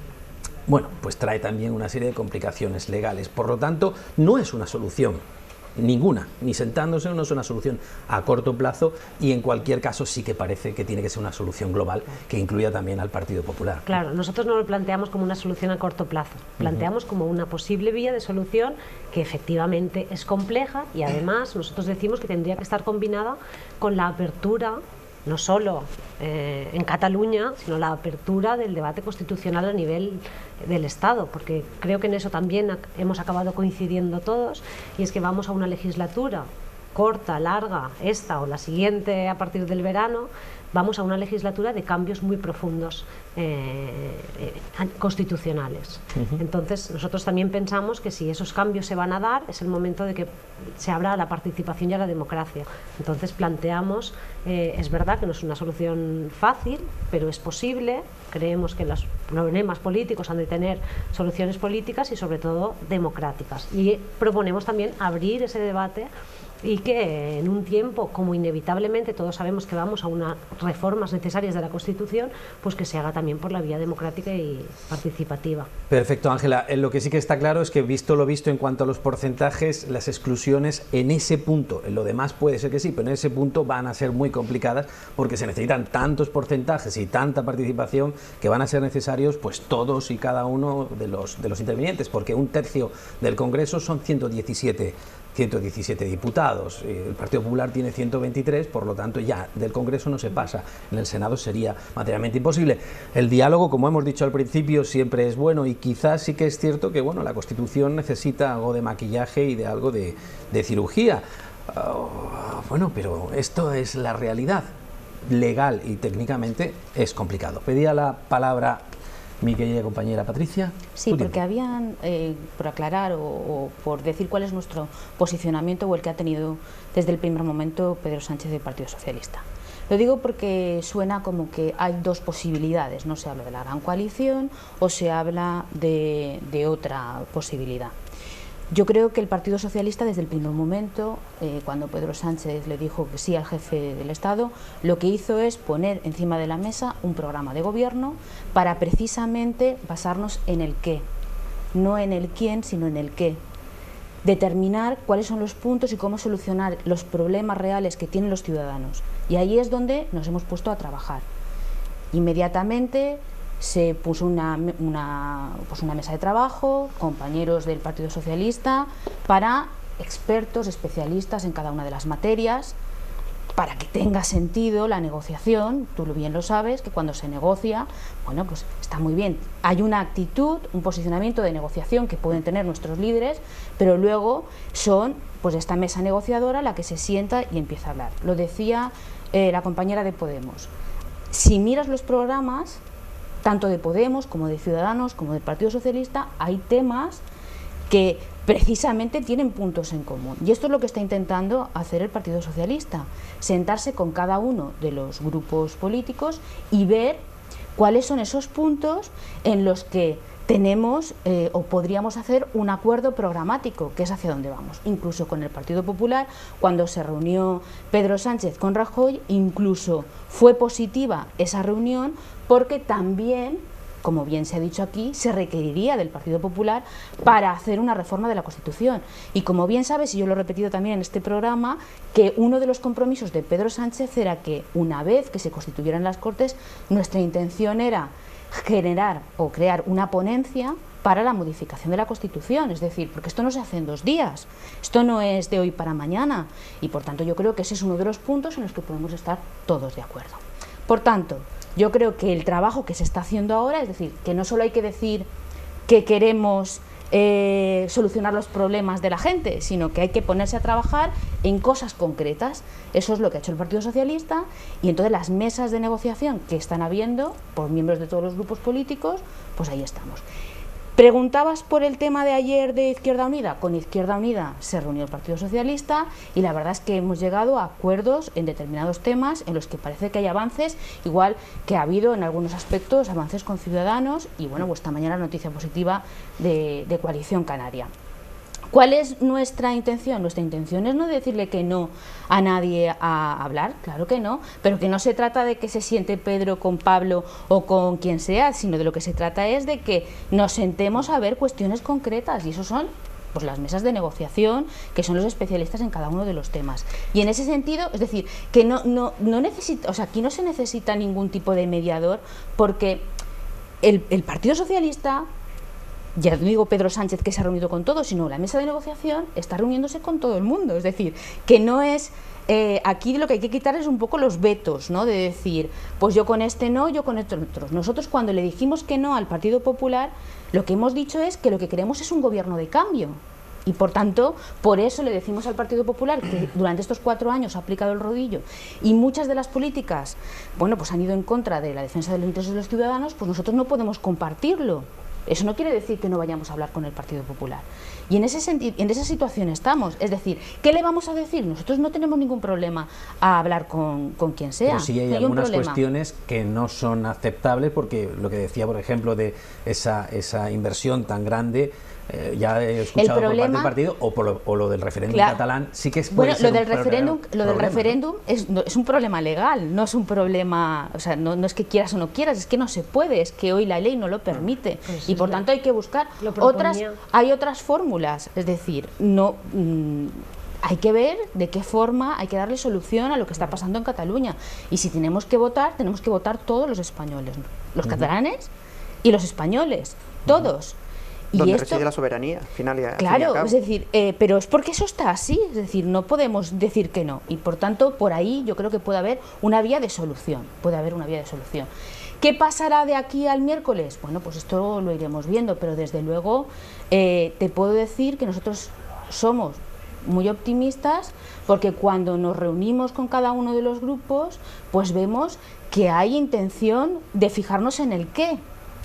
bueno, pues trae también una serie de complicaciones legales. Por lo tanto, no es una solución ninguna, ni sentándose, no es una solución a corto plazo, y en cualquier caso sí que parece que tiene que ser una solución global que incluya también al Partido Popular. Claro, nosotros no lo planteamos como una solución a corto plazo, planteamos uh-huh. como una posible vía de solución que efectivamente es compleja, y además nosotros decimos que tendría que estar combinada con la apertura, no solo eh, en Cataluña, sino la apertura del debate constitucional a nivel del Estado, porque creo que en eso también hemos acabado coincidiendo todos, y es que vamos a una legislatura corta, larga, esta o la siguiente a partir del verano, vamos a una legislatura de cambios muy profundos eh, eh, constitucionales. Uh-huh. Entonces, nosotros también pensamos que si esos cambios se van a dar, es el momento de que se abra a la participación y a la democracia. Entonces, planteamos, eh, es verdad que no es una solución fácil, pero es posible. Creemos que los problemas políticos han de tener soluciones políticas y sobre todo democráticas. Y proponemos también abrir ese debate y que en un tiempo, como inevitablemente todos sabemos que vamos a unas reformas necesarias de la Constitución, pues que se haga también por la vía democrática y participativa. Perfecto, Ángela. Lo que sí que está claro es que, visto lo visto en cuanto a los porcentajes, las exclusiones en ese punto, en lo demás puede ser que sí, pero en ese punto van a ser muy complicadas porque se necesitan tantos porcentajes y tanta participación que van a ser necesarios pues todos y cada uno de los, de los intervinientes, porque un tercio del Congreso son ciento diecisiete diputados, el Partido Popular tiene ciento veintitrés, por lo tanto ya del Congreso no se pasa, en el Senado sería materialmente imposible. El diálogo, como hemos dicho al principio, siempre es bueno y quizás sí que es cierto que bueno, la Constitución necesita algo de maquillaje y de algo de, de cirugía. Uh, bueno, pero esto es la realidad. Legal y técnicamente es complicado. Pedía la palabra mi querida compañera Patricia. Sí, porque habían, eh, por aclarar o, o por decir cuál es nuestro posicionamiento o el que ha tenido desde el primer momento Pedro Sánchez del Partido Socialista. Lo digo porque suena como que hay dos posibilidades, no se habla de la gran coalición o se habla de, de otra posibilidad. Yo creo que el Partido Socialista desde el primer momento, eh, cuando Pedro Sánchez le dijo que sí al jefe del Estado, lo que hizo es poner encima de la mesa un programa de gobierno para precisamente basarnos en el qué, no en el quién, sino en el qué. Determinar cuáles son los puntos y cómo solucionar los problemas reales que tienen los ciudadanos. Y ahí es donde nos hemos puesto a trabajar. Inmediatamente se puso una, una, pues una mesa de trabajo, compañeros del Partido Socialista, para expertos, especialistas en cada una de las materias, para que tenga sentido la negociación. Tú bien lo sabes, que cuando se negocia, bueno, pues está muy bien. Hay una actitud, un posicionamiento de negociación que pueden tener nuestros líderes, pero luego son pues esta mesa negociadora la que se sienta y empieza a hablar. Lo decía eh, la compañera de Podemos. Si miras los programas, tanto de Podemos como de Ciudadanos como del Partido Socialista, hay temas que precisamente tienen puntos en común. Y esto es lo que está intentando hacer el Partido Socialista, sentarse con cada uno de los grupos políticos y ver cuáles son esos puntos en los que tenemos eh, o podríamos hacer un acuerdo programático, que es hacia dónde vamos. Incluso con el Partido Popular, cuando se reunió Pedro Sánchez con Rajoy, incluso fue positiva esa reunión porque también, como bien se ha dicho aquí, se requeriría del Partido Popular para hacer una reforma de la Constitución. Y como bien sabes, y yo lo he repetido también en este programa, que uno de los compromisos de Pedro Sánchez era que una vez que se constituyeran las Cortes, nuestra intención era generar o crear una ponencia para la modificación de la Constitución, es decir, porque esto no se hace en dos días, esto no es de hoy para mañana, y por tanto yo creo que ese es uno de los puntos en los que podemos estar todos de acuerdo. Por tanto, yo creo que el trabajo que se está haciendo ahora, es decir, que no solo hay que decir que queremos eh, solucionar los problemas de la gente, sino que hay que ponerse a trabajar en cosas concretas. Eso es lo que ha hecho el Partido Socialista, y entonces las mesas de negociación que están habiendo por miembros de todos los grupos políticos, pues ahí estamos. Preguntabas por el tema de ayer de Izquierda Unida. Con Izquierda Unida se reunió el Partido Socialista y la verdad es que hemos llegado a acuerdos en determinados temas en los que parece que hay avances, igual que ha habido en algunos aspectos avances con Ciudadanos y bueno, pues esta mañana noticia positiva de, de Coalición Canaria. ¿Cuál es nuestra intención? Nuestra intención es no decirle que no a nadie a hablar, claro que no, pero que no se trata de que se siente Pedro con Pablo o con quien sea, sino de lo que se trata es de que nos sentemos a ver cuestiones concretas, y eso son pues las mesas de negociación, que son los especialistas en cada uno de los temas. Y en ese sentido, es decir, que no, no, no necesita, o sea, aquí no se necesita ningún tipo de mediador, porque el, el Partido Socialista, ya no digo Pedro Sánchez que se ha reunido con todos, sino la mesa de negociación está reuniéndose con todo el mundo. Es decir, que no es... Eh, aquí lo que hay que quitar es un poco los vetos, ¿no? De decir, pues yo con este no, yo con estos otros. Nosotros cuando le dijimos que no al Partido Popular, lo que hemos dicho es que lo que queremos es un gobierno de cambio. Y por tanto, por eso le decimos al Partido Popular que durante estos cuatro años ha aplicado el rodillo y muchas de las políticas, bueno, pues han ido en contra de la defensa de los intereses de los ciudadanos, pues nosotros no podemos compartirlo. Eso no quiere decir que no vayamos a hablar con el Partido Popular. Y en ese sentido, en esa situación estamos. Es decir, ¿qué le vamos a decir? Nosotros no tenemos ningún problema a hablar con, con quien sea. Pero sí hay no hay algunas problema. cuestiones que no son aceptables, porque lo que decía, por ejemplo, de esa, esa inversión tan grande, eh, ya he escuchado problema, por parte del partido, o, por lo, o lo del referéndum claro, catalán, sí que es bueno, lo del referéndum, lo del referéndum ¿no? es, no, es un problema legal, no es un problema, o sea, no, no es que quieras o no quieras, es que no se puede, es que hoy la ley no lo permite, pues y por tanto hay que buscar otras, hay otras fórmulas, es decir, no mmm, hay que ver de qué forma hay que darle solución a lo que está pasando en Cataluña, y si tenemos que votar, tenemos que votar todos los españoles, los uh-huh. catalanes y los españoles, todos. Uh-huh. Y donde esto, reside la soberanía, al final y a, claro, fin y es decir, eh, pero es porque eso está así, es decir, no podemos decir que no, y por tanto, por ahí yo creo que puede haber una vía de solución, puede haber una vía de solución. ¿Qué pasará de aquí al miércoles? Bueno, pues esto lo iremos viendo, pero desde luego eh, te puedo decir que nosotros somos muy optimistas, porque cuando nos reunimos con cada uno de los grupos, pues vemos que hay intención de fijarnos en el qué.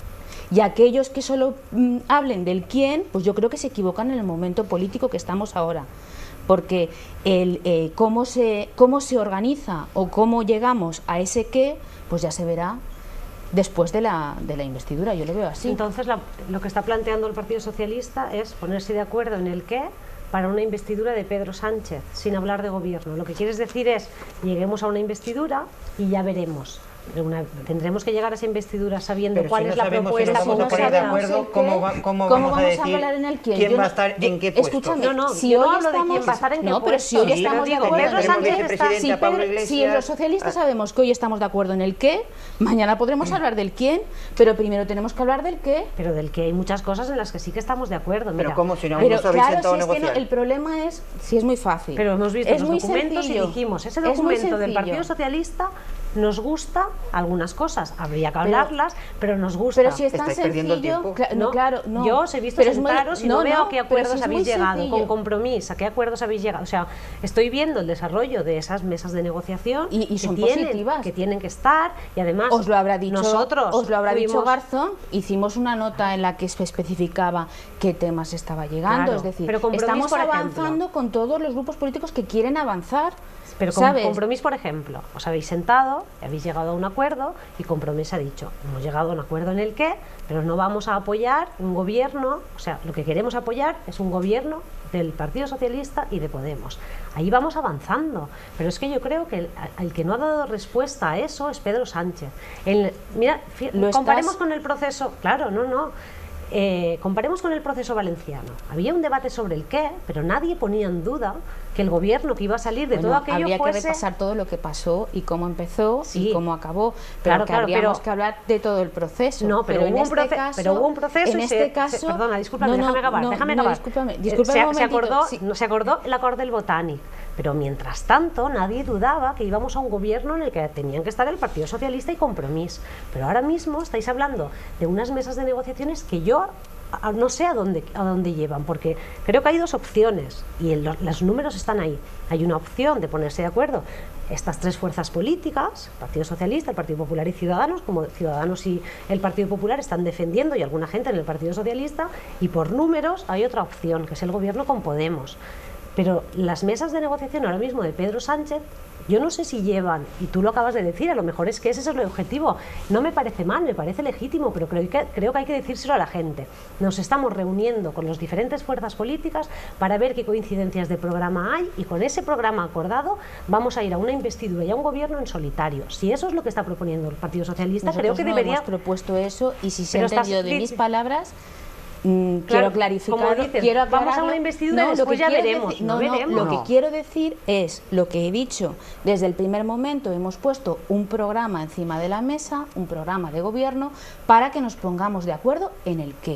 Y aquellos que solo mm, hablen del quién, pues yo creo que se equivocan en el momento político que estamos ahora. Porque el, eh, cómo, se, cómo se organiza o cómo llegamos a ese qué, pues ya se verá después de la, de la investidura, yo lo veo así. Entonces la, lo que está planteando el Partido Socialista es ponerse de acuerdo en el qué para una investidura de Pedro Sánchez, sin hablar de gobierno. Lo que quieres decir es, lleguemos a una investidura y ya veremos. Una, tendremos que llegar a esa investidura sabiendo pero cuál si es no la propuesta. Si no vamos a poner de acuerdo, ¿cómo, va, cómo, ¿Cómo vamos, vamos a decir a hablar en el quién? quién Yo va a no, estar en qué puesto? Escúchame, no, no, si yo hoy no hablo estamos, de quién va a estar en qué no, puesto. pero si hoy Sí, estamos digo, de acuerdo, Pedro Sánchez está, si, Pedro, si los socialistas sabemos que hoy estamos de acuerdo en el qué, mañana podremos hablar del quién, pero primero tenemos que hablar del qué. Pero del que hay muchas cosas en las que sí que estamos de acuerdo. Mira. Pero ¿cómo? Si no pero, nos habéis claro, sentado si a es que negociar. no, el problema es, si es muy fácil. Pero hemos visto es los muy documentos sencillo. y dijimos, ese Es muy documento del sencillo. Partido Socialista nos gusta algunas cosas, habría que hablarlas, pero, pero nos gusta. Pero si es tan Estáis perdiendo el sencillo, tiempo. cla no, No, claro, no. yo os he visto pero sentaros muy, y no, no veo no, a qué acuerdos si habéis llegado, sencillo. con compromiso, a qué acuerdos habéis llegado. O sea, estoy viendo el desarrollo de esas mesas de negociación y, y son que, tienen, positivas. que tienen que estar, y además os lo habrá dicho, nosotros os lo habrá fuimos, dicho Garzón, hicimos una nota en la que se especificaba qué temas estaba llegando, claro, es decir, pero estamos por avanzando ejemplo, con todos los grupos políticos que quieren avanzar. Pero con ¿sabes? Compromís, por ejemplo, os habéis sentado, habéis llegado a un acuerdo y Compromís ha dicho, hemos llegado a un acuerdo en el que, pero no vamos a apoyar un gobierno, o sea, lo que queremos apoyar es un gobierno del Partido Socialista y de Podemos. Ahí vamos avanzando, pero es que yo creo que el, el que no ha dado respuesta a eso es Pedro Sánchez. El, mira, comparemos estás... con el proceso, claro, no, no. Eh, comparemos con el proceso valenciano. Había un debate sobre el qué, pero nadie ponía en duda que el gobierno que iba a salir de bueno, todo aquello habría fuese... que repasar todo lo que pasó y cómo empezó sí. y cómo acabó, pero claro, que claro, habríamos pero... que hablar de todo el proceso. No, pero, pero, hubo, en un proce este caso, pero hubo un proceso en y este se, caso, se, perdona, discúlpame, no, no, déjame acabar, no, déjame no, acabar. Discúlpame, Eh, discúlpame se, un se acordó, sí. no, se acordó el acuerdo del Botànic, pero mientras tanto nadie dudaba que íbamos a un gobierno en el que tenían que estar el Partido Socialista y Compromís. Pero ahora mismo estáis hablando de unas mesas de negociaciones que yo no sé a dónde, a dónde llevan, porque creo que hay dos opciones y el, los números están ahí. Hay una opción de ponerse de acuerdo estas tres fuerzas políticas, el Partido Socialista, el Partido Popular y Ciudadanos, como Ciudadanos y el Partido Popular están defendiendo, y alguna gente en el Partido Socialista, y por números hay otra opción, que es el gobierno con Podemos. Pero las mesas de negociación ahora mismo de Pedro Sánchez, yo no sé si llevan, y tú lo acabas de decir, a lo mejor es que ese es el objetivo, no me parece mal, me parece legítimo, pero creo que, creo que hay que decírselo a la gente. Nos estamos reuniendo con las diferentes fuerzas políticas para ver qué coincidencias de programa hay, y con ese programa acordado vamos a ir a una investidura y a un gobierno en solitario. Si eso es lo que está proponiendo el Partido Socialista, nosotros creo que no debería... hemos propuesto eso, y si se pero ha entendido estás... de mis palabras... Mm, claro, quiero clarificar, dices, quiero vamos a una investidura no, y después ya veremos, decir, no, no, veremos. No, lo no. que quiero decir es lo que he dicho desde el primer momento. Hemos puesto un programa encima de la mesa, un programa de gobierno, para que nos pongamos de acuerdo en el qué.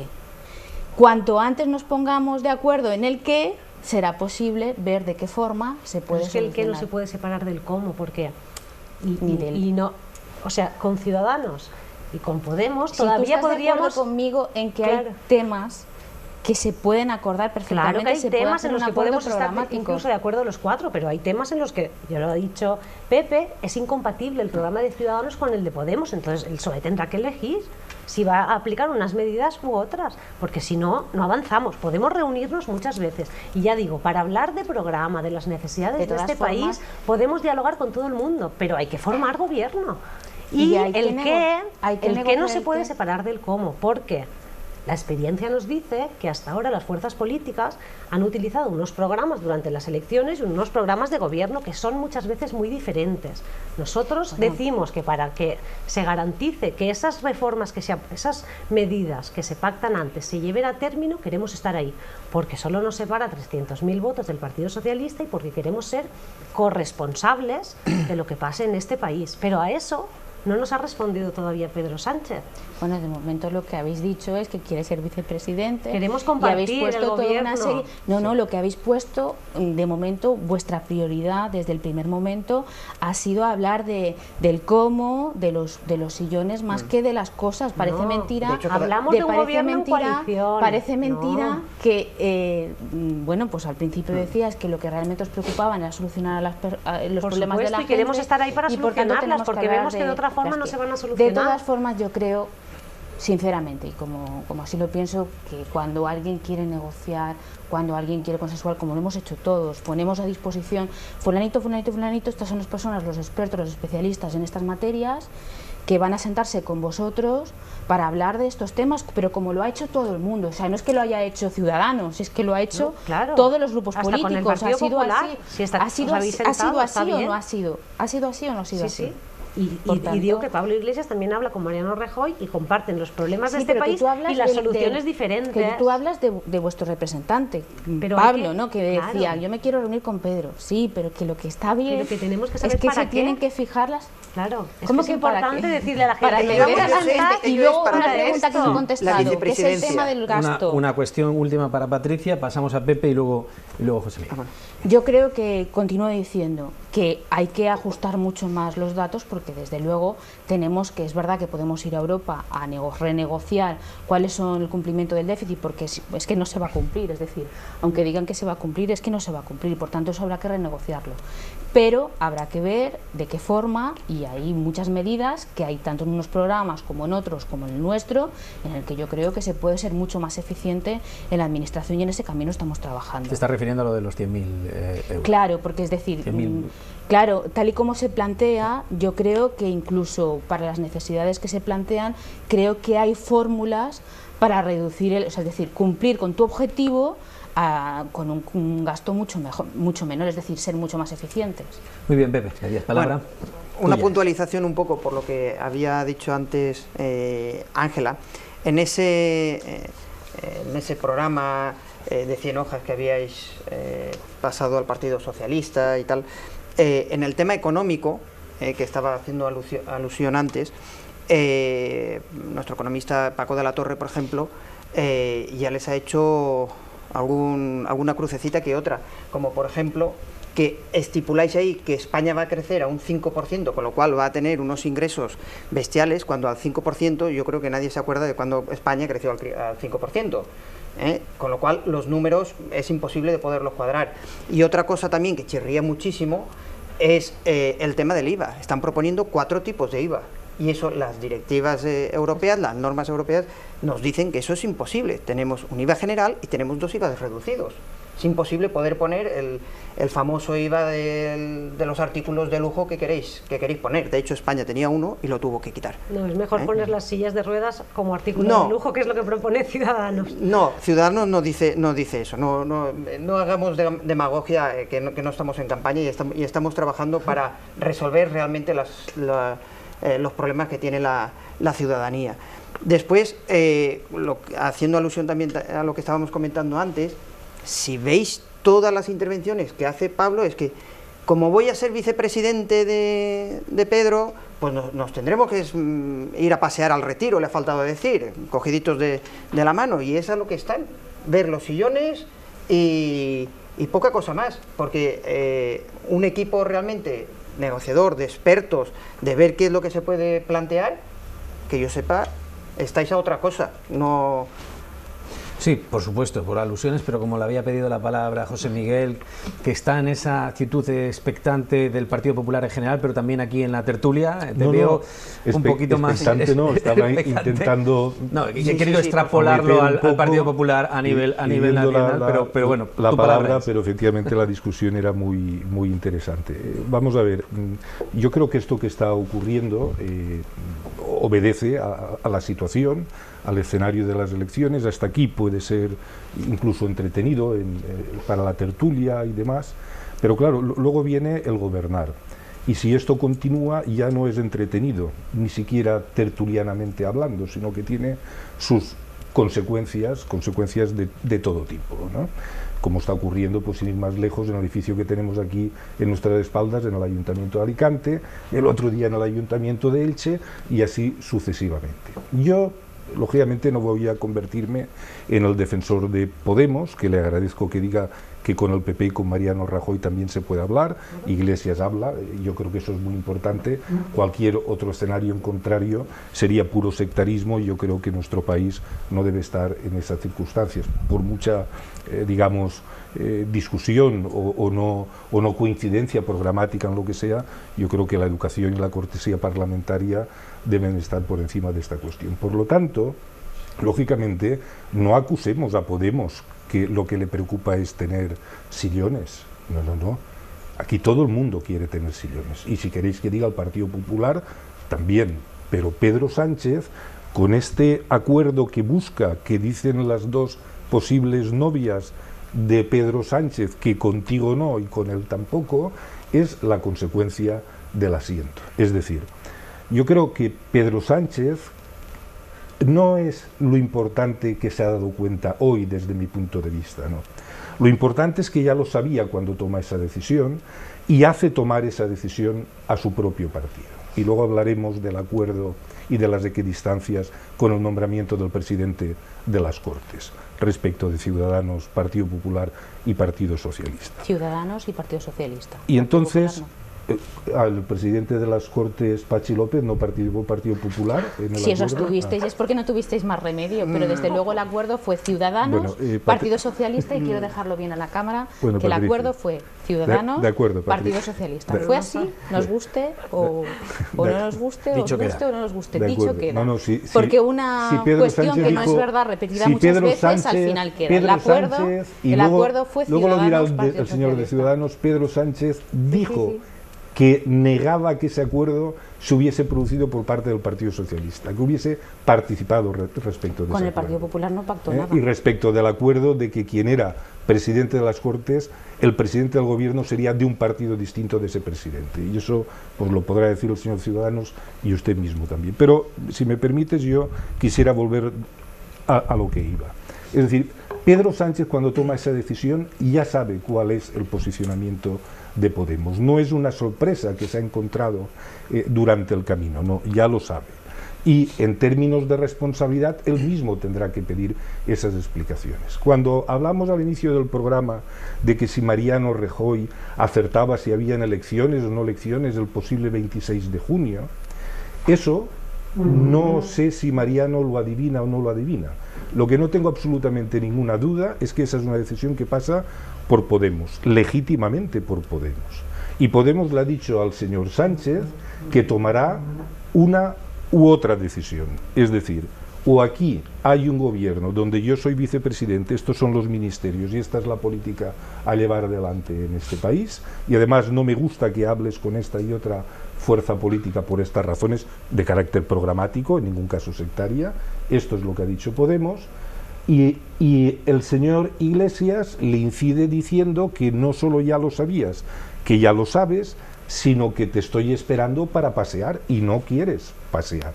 Cuanto antes nos pongamos de acuerdo en el qué, será posible ver de qué forma se puede Pero es que el qué no se solucionar. puede separar del cómo, porque y, Ni y, del... y no, o sea, con Ciudadanos y con Podemos si todavía tú estás podríamos de acuerdo conmigo en que claro. hay temas que se pueden acordar perfectamente. Claro que hay se puede temas hacer en los un que acuerdo podemos estar programático. incluso de acuerdo los cuatro, pero hay temas en los que, yo lo he dicho, Pepe, es incompatible el programa de Ciudadanos con el de Podemos, entonces el P S O E tendrá que elegir si va a aplicar unas medidas u otras, porque si no, no avanzamos. Podemos reunirnos muchas veces y ya digo, para hablar de programa, de las necesidades de, de este formas, país, podemos dialogar con todo el mundo, pero hay que formar gobierno. Y, y hay el que qué, hay que el qué no se el puede qué. separar del cómo, porque la experiencia nos dice que hasta ahora las fuerzas políticas han utilizado unos programas durante las elecciones y unos programas de gobierno que son muchas veces muy diferentes. Nosotros Bueno. decimos que para que se garantice que esas reformas, que se, esas medidas que se pactan antes se lleven a término, queremos estar ahí, porque solo nos separa trescientos mil votos del Partido Socialista y porque queremos ser corresponsables de lo que pase en este país. Pero a eso no nos ha respondido todavía Pedro Sánchez. Bueno, de momento lo que habéis dicho es que quiere ser vicepresidente. Queremos y compartir habéis puesto el toda gobierno. una serie. No, no, lo que habéis puesto, de momento, vuestra prioridad desde el primer momento ha sido hablar de del cómo, de los de los sillones, más que de las cosas. Parece No, mentira. de hecho, hablamos de de un parece gobierno en mentira, coalición. parece mentira No. que, eh, mm, bueno, pues al principio decías que lo que realmente os preocupaba era solucionar a las per- a los Por problemas de supuesto, la y queremos gente, estar ahí para y por tanto solucionarlas, tenemos porque hablar vemos que de otra forma las no que- se van a De solucionar. todas formas, yo creo, sinceramente, y como, como así lo pienso, que cuando alguien quiere negociar, cuando alguien quiere consensuar, como lo hemos hecho todos, ponemos a disposición fulanito, fulanito, fulanito, estas son las personas, los expertos, los especialistas en estas materias, que van a sentarse con vosotros para hablar de estos temas, pero como lo ha hecho todo el mundo, o sea, no es que lo haya hecho Ciudadanos, es que lo ha hecho No, claro. todos los grupos Hasta con el políticos, ha Partido sido Popular, así, si está- ha sido os habéis así, ha sentado, sido está así o bien. no ha sido, ha sido así o no ha sido Sí, así. sí. Y, Por y- y tanto- digo que Pablo Iglesias también habla con Mariano Rajoy y comparten los problemas de Sí, este pero que país tú hablas y las de- soluciones de- diferentes. Que tú hablas de, de vuestro representante, Pero hay Pablo, que- ¿no? Que decía, claro. yo me quiero reunir con Pedro. Sí, pero que lo que está bien Pero que tenemos que es saber que para se qué. tienen que fijar las... Claro, es ¿Cómo que es que para importante qué? decirle a la gente Para que que vamos veas a la gente sentar y ello luego es para una esto. pregunta que no he La contestado, que es el vicepresidencia. tema del Una, gasto. una cuestión última para Patricia, pasamos a Pepe y luego, y luego José Miguel. Yo creo que, continúo diciendo, que hay que ajustar mucho más los datos porque desde luego tenemos que, es verdad que podemos ir a Europa a nego- renegociar cuáles son el cumplimiento del déficit porque es, es que no se va a cumplir, es decir, aunque digan que se va a cumplir, es que no se va a cumplir y por tanto eso habrá que renegociarlo. Pero habrá que ver de qué forma y hay muchas medidas que hay tanto en unos programas como en otros, como en el nuestro, en el que yo creo que se puede ser mucho más eficiente en la administración y en ese camino estamos trabajando. Te estás refiriendo a lo de los cien mil eh, euros. Claro, porque es decir, cien mil. mm, claro, tal y como se plantea, yo creo que incluso para las necesidades que se plantean, creo que hay fórmulas para reducir, el, o sea, es decir, cumplir con tu objetivo a- con un, un gasto mucho mejor, mucho menor, es decir, ser mucho más eficientes. Muy bien, Pepe, le diez palabra. Bueno, una tuya. puntualización un poco por lo que había dicho antes eh, Ángela. En ese, eh, en ese programa eh, de cien hojas que habíais eh, pasado al Partido Socialista y tal, eh, en el tema económico, eh, que estaba haciendo alusión, alusión antes, eh, nuestro economista Paco de la Torre, por ejemplo, eh, ya les ha hecho algún, alguna crucecita que otra, como por ejemplo que estipuláis ahí que España va a crecer a un cinco por ciento, con lo cual va a tener unos ingresos bestiales, cuando al cinco por ciento yo creo que nadie se acuerda de cuando España creció al, cri- al cinco por ciento. ¿eh? Con lo cual los números es imposible de poderlos cuadrar. Y otra cosa también que chirría muchísimo es eh, el tema del I V A. Están proponiendo cuatro tipos de I V A. Y eso, las directivas eh, europeas, las normas europeas, nos dicen que eso es imposible. Tenemos un I V A general y tenemos dos I V A reducidos. Es imposible poder poner el, el famoso I V A del- de los artículos de lujo que queréis, que queréis poner. De hecho, España tenía uno y lo tuvo que quitar. No, es mejor ¿Eh? poner las sillas de ruedas como artículo No. de lujo, que es lo que propone Ciudadanos. No, Ciudadanos no dice, no dice eso. No, no, no hagamos de- demagogia, eh, que, no, que no estamos en campaña y estamos, y estamos trabajando para resolver realmente las, la- eh, los problemas que tiene la, la ciudadanía. Después, eh, lo- haciendo alusión también a lo que estábamos comentando antes, si veis todas las intervenciones que hace Pablo, es que como voy a ser vicepresidente de, de Pedro, pues nos, nos tendremos que mm, ir a pasear al Retiro, le ha faltado decir, cogiditos de, de la mano, y es a lo que están, ver los sillones y, y poca cosa más, porque eh, un equipo realmente negociador, de expertos, de ver qué es lo que se puede plantear, que yo sepa, estáis a otra cosa, no... Sí, por supuesto, por alusiones, pero como le había pedido la palabra José Miguel, que está en esa actitud expectante del Partido Popular en general, pero también aquí en la tertulia, te no, veo no, un poquito más... Expectante no, estaba expectante. intentando... No, he sí, querido sí, sí, extrapolarlo al, poco, al Partido Popular a nivel, a nivel nacional, la, pero, pero bueno, la tu palabra, palabra es. Pero efectivamente la discusión era muy, muy interesante. Eh, vamos a ver, yo creo que esto que está ocurriendo eh, obedece a, a la situación, al escenario de las elecciones. Hasta aquí puede ser incluso entretenido en, eh, para la tertulia y demás, pero claro, luego viene el gobernar. Y si esto continúa, ya no es entretenido, ni siquiera tertulianamente hablando, sino que tiene sus consecuencias, consecuencias de, de todo tipo, ¿no? Como está ocurriendo, pues sin ir más lejos, en el edificio que tenemos aquí en nuestras espaldas, en el Ayuntamiento de Alicante, el otro día en el Ayuntamiento de Elche, y así sucesivamente. Yo, lógicamente, no voy a convertirme en el defensor de Podemos, que le agradezco que diga que con el P P y con Mariano Rajoy también se puede hablar. Iglesias habla, yo creo que eso es muy importante. Cualquier otro escenario en contrario sería puro sectarismo, y yo creo que nuestro país no debe estar en esas circunstancias, por mucha, eh, digamos, eh, discusión o, o, no, o no coincidencia programática en lo que sea. Yo creo que la educación y la cortesía parlamentaria deben estar por encima de esta cuestión. Por lo tanto, lógicamente, no acusemos a Podemos que lo que le preocupa es tener sillones. No, no, no. Aquí todo el mundo quiere tener sillones. Y si queréis que diga el Partido Popular, también. Pero Pedro Sánchez, con este acuerdo que busca, que dicen las dos posibles novias de Pedro Sánchez, que contigo no y con él tampoco, es la consecuencia del asiento. Es decir, yo creo que Pedro Sánchez no es lo importante que se ha dado cuenta hoy desde mi punto de vista, ¿no? Lo importante es que ya lo sabía cuando toma esa decisión y hace tomar esa decisión a su propio partido. Y luego hablaremos del acuerdo y de las equidistancias con el nombramiento del presidente de las Cortes respecto de Ciudadanos, Partido Popular y Partido Socialista. Ciudadanos y Partido Socialista. Y entonces... al presidente de las Cortes, Pachi López, no participó Partido Popular en el Si eso acuerdo. estuvisteis, es porque no tuvisteis más remedio, pero desde luego el acuerdo fue Ciudadanos, Bueno, eh, Partido Socialista, y quiero dejarlo bien a la Cámara, Bueno, que el Patricia. acuerdo fue Ciudadanos, De- de acuerdo, Partido Patricia. Socialista. De- ¿Fue así? ¿Nos guste o, o no nos guste? Dicho ¿Os guste queda. o no nos guste? De Dicho acuerdo. queda. No, no, si- si- Porque una si Pedro cuestión Sánchez que no es dijo- verdad, repetida si muchas Pedro veces, al Sánchez- final queda. Pedro el acuerdo, Sánchez, y el luego, acuerdo fue luego lo dirá Ciudadanos, el, de- Partido el señor de Socialista. Ciudadanos, Pedro Sánchez dijo sí. que negaba que ese acuerdo se hubiese producido por parte del Partido Socialista, que hubiese participado re- respecto de Con ese el Partido acuerdo. Popular no pactó ¿Eh? nada. Y respecto del acuerdo de que quien era presidente de las Cortes, el presidente del gobierno sería de un partido distinto de ese presidente. Y eso pues lo podrá decir el señor Ciudadanos y usted mismo también. Pero, si me permites, yo quisiera volver a, a lo que iba. Es decir, Pedro Sánchez, cuando toma esa decisión, ya sabe cuál es el posicionamiento de Podemos. No es una sorpresa que se ha encontrado eh, durante el camino, no, ya lo sabe. Y en términos de responsabilidad, él mismo tendrá que pedir esas explicaciones. Cuando hablamos al inicio del programa de que si Mariano Rajoy acertaba si habían elecciones o no elecciones el posible veintiséis de junio, eso no sé si Mariano lo adivina o no lo adivina. Lo que no tengo absolutamente ninguna duda es que esa es una decisión que pasa por Podemos, legítimamente por Podemos. Y Podemos le ha dicho al señor Sánchez que tomará una u otra decisión. Es decir, o aquí hay un gobierno donde yo soy vicepresidente, estos son los ministerios y esta es la política a llevar adelante en este país, y además no me gusta que hables con esta y otra fuerza política por estas razones de carácter programático, en ningún caso sectaria. Esto es lo que ha dicho Podemos. Y, y el señor Iglesias le incide diciendo que no solo ya lo sabías, que ya lo sabes, sino que te estoy esperando para pasear y no quieres pasear.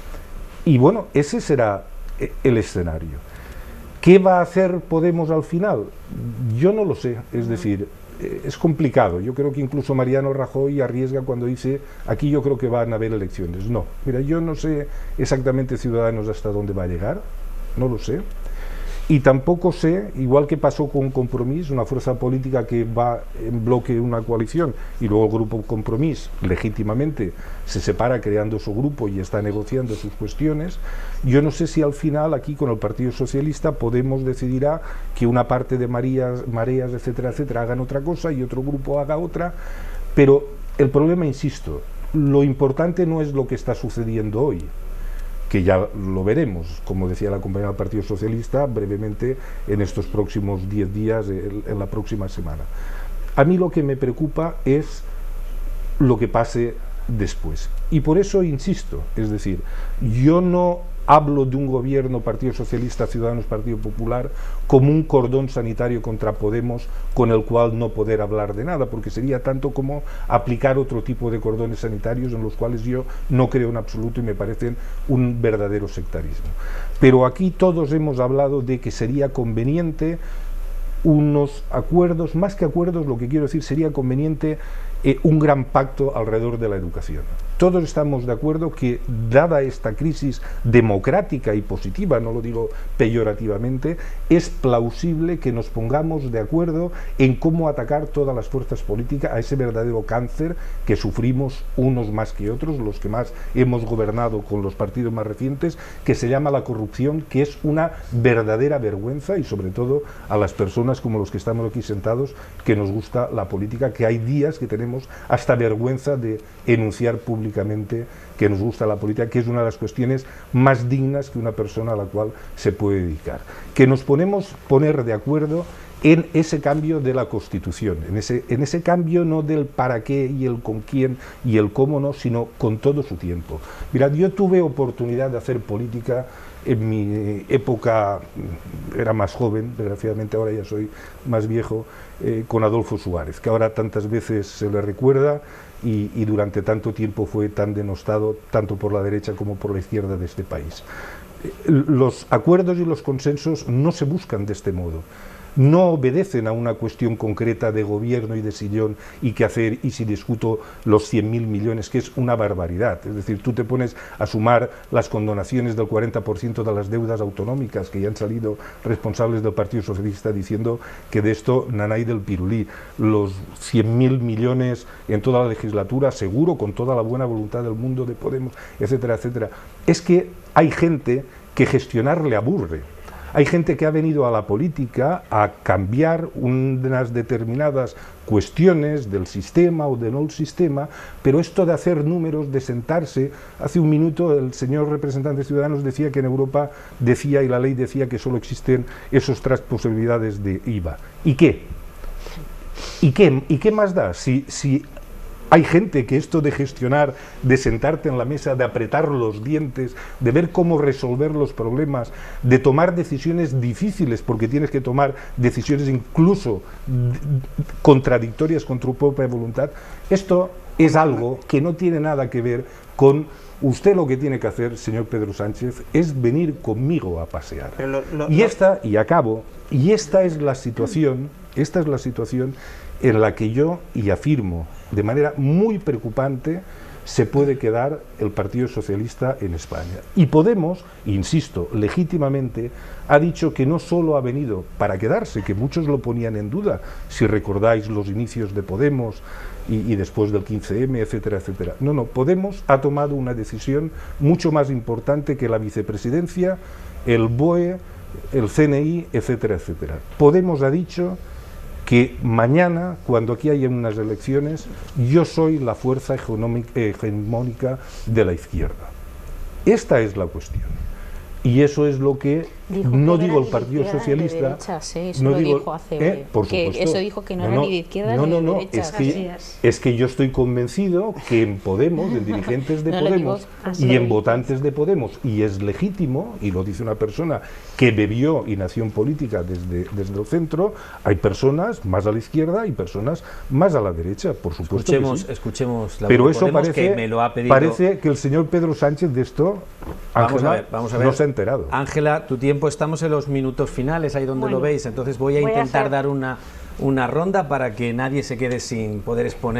Y bueno, ese será el escenario. ¿Qué va a hacer Podemos al final? Yo no lo sé, es decir, es complicado. Yo creo que incluso Mariano Rajoy arriesga cuando dice, aquí yo creo que van a haber elecciones. No, mira, yo no sé exactamente Ciudadanos hasta dónde va a llegar, no lo sé. Y tampoco sé, igual que pasó con Compromís, una fuerza política que va en bloque una coalición y luego el grupo Compromís legítimamente se separa creando su grupo y está negociando sus cuestiones, yo no sé si al final aquí con el Partido Socialista Podemos decidirá que una parte de Marías, Mareas, etcétera, etcétera, hagan otra cosa y otro grupo haga otra, pero el problema, insisto, lo importante no es lo que está sucediendo hoy, que ya lo veremos, como decía la compañera del Partido Socialista, brevemente en estos próximos diez días, en la próxima semana. A mí lo que me preocupa es lo que pase después. Y por eso insisto, es decir, yo no hablo de un gobierno Partido Socialista, Ciudadanos, Partido Popular, como un cordón sanitario contra Podemos con el cual no poder hablar de nada, porque sería tanto como aplicar otro tipo de cordones sanitarios en los cuales yo no creo en absoluto y me parecen un verdadero sectarismo. Pero aquí todos hemos hablado de que sería conveniente unos acuerdos, más que acuerdos, lo que quiero decir, sería conveniente eh, un gran pacto alrededor de la educación. Todos estamos de acuerdo que, dada esta crisis democrática y positiva, no lo digo peyorativamente, es plausible que nos pongamos de acuerdo en cómo atacar todas las fuerzas políticas a ese verdadero cáncer que sufrimos unos más que otros, los que más hemos gobernado con los partidos más recientes, que se llama la corrupción, que es una verdadera vergüenza, y sobre todo a las personas como los que estamos aquí sentados, que nos gusta la política, que hay días que tenemos hasta vergüenza de enunciar públicamente que nos gusta la política, que es una de las cuestiones más dignas que una persona a la cual se puede dedicar. Que nos ponemos poner de acuerdo en ese cambio de la Constitución, en ese, en ese cambio no del para qué y el con quién y el cómo no, sino con todo su tiempo. Mirad, yo tuve oportunidad de hacer política en mi época, era más joven, desgraciadamente ahora ya soy más viejo, eh, con Adolfo Suárez, que ahora tantas veces se le recuerda y, y durante tanto tiempo fue tan denostado, tanto por la derecha como por la izquierda de este país. Los acuerdos y los consensos no se buscan de este modo. No obedecen a una cuestión concreta de gobierno y de sillón y qué hacer y si discuto los cien mil millones, que es una barbaridad. Es decir, tú te pones a sumar las condonaciones del cuarenta por ciento de las deudas autonómicas que ya han salido responsables del Partido Socialista diciendo que de esto nanay del pirulí, los cien mil millones en toda la legislatura, seguro, con toda la buena voluntad del mundo de Podemos, etcétera, etcétera. Es que hay gente que gestionar le aburre. Hay gente que ha venido a la política a cambiar unas determinadas cuestiones del sistema o del no sistema, pero esto de hacer números, de sentarse, hace un minuto el señor representante de Ciudadanos decía que en Europa decía y la ley decía que solo existen esas tres posibilidades de I V A. ¿Y qué? ¿Y qué, ¿Y qué más da? Si, si hay gente que esto de gestionar, de sentarte en la mesa, de apretar los dientes, de ver cómo resolver los problemas, de tomar decisiones difíciles, porque tienes que tomar decisiones incluso contradictorias con tu propia voluntad, esto es algo que no tiene nada que ver con... Usted lo que tiene que hacer, señor Pedro Sánchez, es venir conmigo a pasear. Lo, lo, y esta, y acabo, y esta es la situación, esta es la situación en la que yo, y afirmo de manera muy preocupante, se puede quedar el Partido Socialista en España. Y Podemos, insisto, legítimamente, ha dicho que no solo ha venido para quedarse, que muchos lo ponían en duda, si recordáis los inicios de Podemos y, y después del quince eme, etcétera, etcétera. No, no, Podemos ha tomado una decisión mucho más importante que la vicepresidencia, el B O E, el ce ene i, etcétera, etcétera. Podemos ha dicho que mañana, cuando aquí haya unas elecciones, yo soy la fuerza hegemónica de la izquierda. Esta es la cuestión. Y eso es lo que, dijo no que digo el Partido de Socialista, de derechas, ¿eh? Eso no lo digo, dijo hace, eh, por que supuesto. eso dijo que no, no era no, ni de izquierdas no, ni no, de no, derechas. es que, es. es que yo estoy convencido que en Podemos, en dirigentes de No lo Podemos digo, y en votantes de Podemos, y es legítimo, y lo dice una persona que bebió y nació en política desde, desde el centro, hay personas más a la izquierda y personas más a la derecha, por supuesto. Escuchemos, que sí. escuchemos la Pero voz de eso Podemos, parece, que me lo ha pedido. parece que el señor Pedro Sánchez de esto, Vamos Ángela, a ver, vamos a ver. no se ha enterado. Ángela, tu tiempo, estamos en los minutos finales, ahí donde Bueno, lo veis, entonces voy a voy a intentar hacer- dar una, una ronda para que nadie se quede sin poder exponer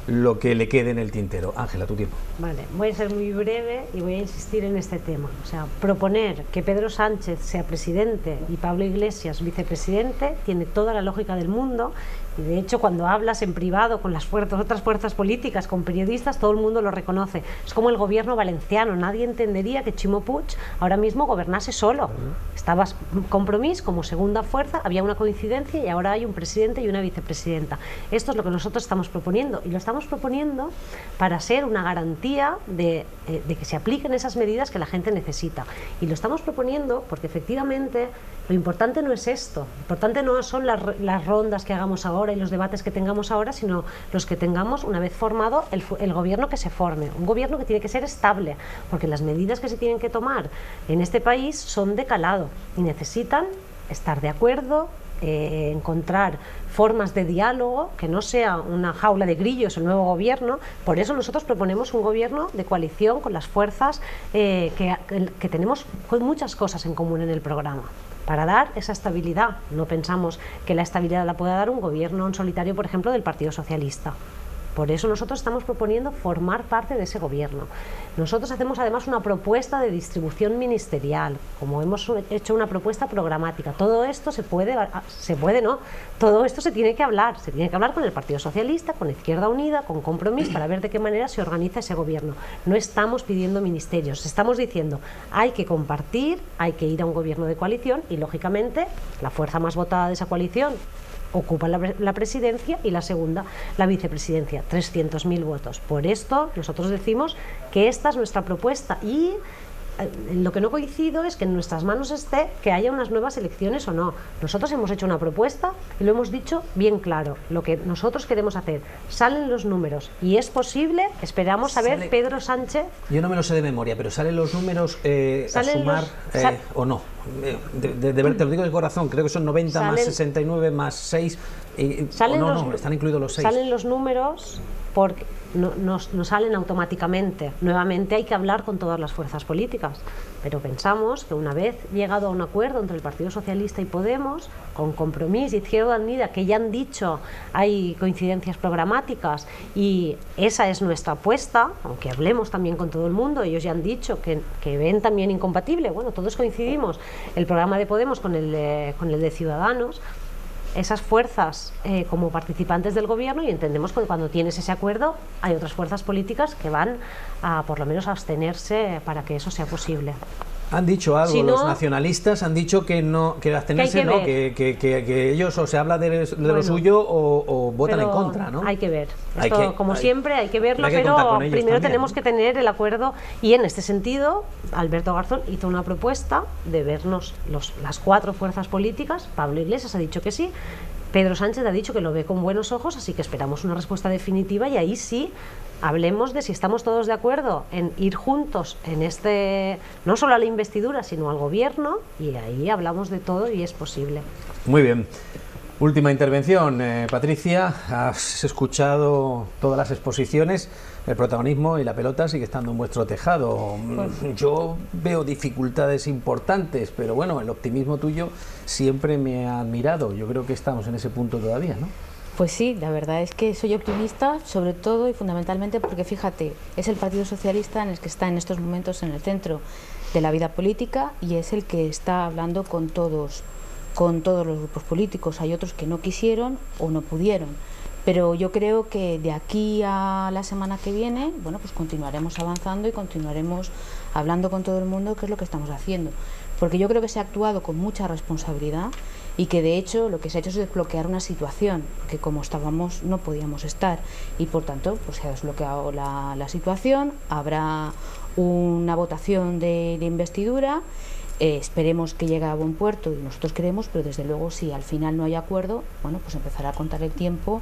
lo que le quede en el tintero. Ángela, tu tiempo. Vale, voy a ser muy breve y voy a insistir en este tema. O sea, proponer que Pedro Sánchez sea presidente y Pablo Iglesias vicepresidente tiene toda la lógica del mundo. Y de hecho, cuando hablas en privado con las fuerzas, otras fuerzas políticas, con periodistas, todo el mundo lo reconoce. Es como el gobierno valenciano. Nadie entendería que Ximo Puig ahora mismo gobernase solo. Estabas Compromís como segunda fuerza, había una coincidencia y ahora hay un presidente y una vicepresidenta. Esto es lo que nosotros estamos proponiendo y lo estamos proponiendo para ser una garantía de, eh, de que se apliquen esas medidas que la gente necesita. Y lo estamos proponiendo porque efectivamente lo importante no es esto, lo importante no son las, las rondas que hagamos ahora y los debates que tengamos ahora, sino los que tengamos una vez formado el, el gobierno que se forme, un gobierno que tiene que ser estable, porque las medidas que se tienen que tomar en este país son de calado y necesitan estar de acuerdo, eh, encontrar formas de diálogo, que no sea una jaula de grillos el nuevo gobierno. Por eso nosotros proponemos un gobierno de coalición con las fuerzas eh, que, que tenemos con muchas cosas en común en el programa, para dar esa estabilidad. No pensamos que la estabilidad la pueda dar un gobierno en solitario, por ejemplo, del Partido Socialista. Por eso nosotros estamos proponiendo formar parte de ese gobierno. Nosotros hacemos además una propuesta de distribución ministerial, como hemos hecho una propuesta programática. Todo esto se puede, se puede no, todo esto se tiene que hablar, se tiene que hablar con el Partido Socialista, con Izquierda Unida, con Compromís, para ver de qué manera se organiza ese gobierno. No estamos pidiendo ministerios, estamos diciendo hay que compartir, hay que ir a un gobierno de coalición y lógicamente la fuerza más votada de esa coalición ocupa la, la presidencia y la segunda la vicepresidencia, trescientos mil votos. Por esto nosotros decimos que esta es nuestra propuesta y eh, lo que no coincido es que en nuestras manos esté que haya unas nuevas elecciones o no. Nosotros hemos hecho una propuesta y lo hemos dicho bien claro, lo que nosotros queremos hacer. Salen los números y es posible, esperamos a ver Pedro Sánchez. Yo no me lo sé de memoria, pero ¿salen los números eh, a sumar los, eh, sal, o no? De, de, de, te lo digo de corazón, creo que son noventa salen, más sesenta y nueve más seis, eh, salen no, los, no, están incluidos los seis. Salen los números porque no, no, no salen automáticamente. Nuevamente hay que hablar con todas las fuerzas políticas, pero pensamos que una vez llegado a un acuerdo entre el Partido Socialista y Podemos, con Compromís y Izquierda Unida, que ya han dicho hay coincidencias programáticas y esa es nuestra apuesta, aunque hablemos también con todo el mundo, ellos ya han dicho que, que ven también incompatible, bueno, todos coincidimos, el programa de Podemos con el de, con el de Ciudadanos, esas fuerzas eh, como participantes del gobierno, y entendemos que cuando tienes ese acuerdo hay otras fuerzas políticas que van a por lo menos a abstenerse para que eso sea posible. Han dicho algo, si no, los nacionalistas han dicho que no, que abstenerse, que no, que, que, que, que ellos o se habla de, de bueno, lo suyo o, o votan en contra, ¿no? Hay que ver. Hay Esto, que, como hay, siempre, hay que verlo, hay que pero primero también, tenemos ¿no? que tener el acuerdo y en este sentido, Alberto Garzón hizo una propuesta de vernos los, las cuatro fuerzas políticas. Pablo Iglesias ha dicho que sí. Pedro Sánchez ha dicho que lo ve con buenos ojos, así que esperamos una respuesta definitiva y ahí sí hablemos de si estamos todos de acuerdo en ir juntos en este, no solo a la investidura, sino al gobierno, y ahí hablamos de todo y es posible. Muy bien. Última intervención, eh, Patricia, has escuchado todas las exposiciones, el protagonismo y la pelota sigue estando en vuestro tejado. Pues, yo veo dificultades importantes, pero bueno, el optimismo tuyo siempre me ha admirado. Yo creo que estamos en ese punto todavía, ¿no? Pues sí, la verdad es que soy optimista, sobre todo y fundamentalmente porque, fíjate, es el Partido Socialista en el que está en estos momentos en el centro de la vida política y es el que está hablando con todos, con todos los grupos políticos. Hay otros que no quisieron o no pudieron, pero yo creo que de aquí a la semana que viene, bueno, pues continuaremos avanzando y continuaremos hablando con todo el mundo, que es lo que estamos haciendo, porque yo creo que se ha actuado con mucha responsabilidad y que de hecho lo que se ha hecho es desbloquear una situación, que como estábamos no podíamos estar y por tanto pues se ha desbloqueado la, la situación, habrá una votación de, de investidura. Eh, esperemos que llegue a buen puerto y nosotros queremos, pero desde luego si al final no hay acuerdo, bueno, pues empezará a contar el tiempo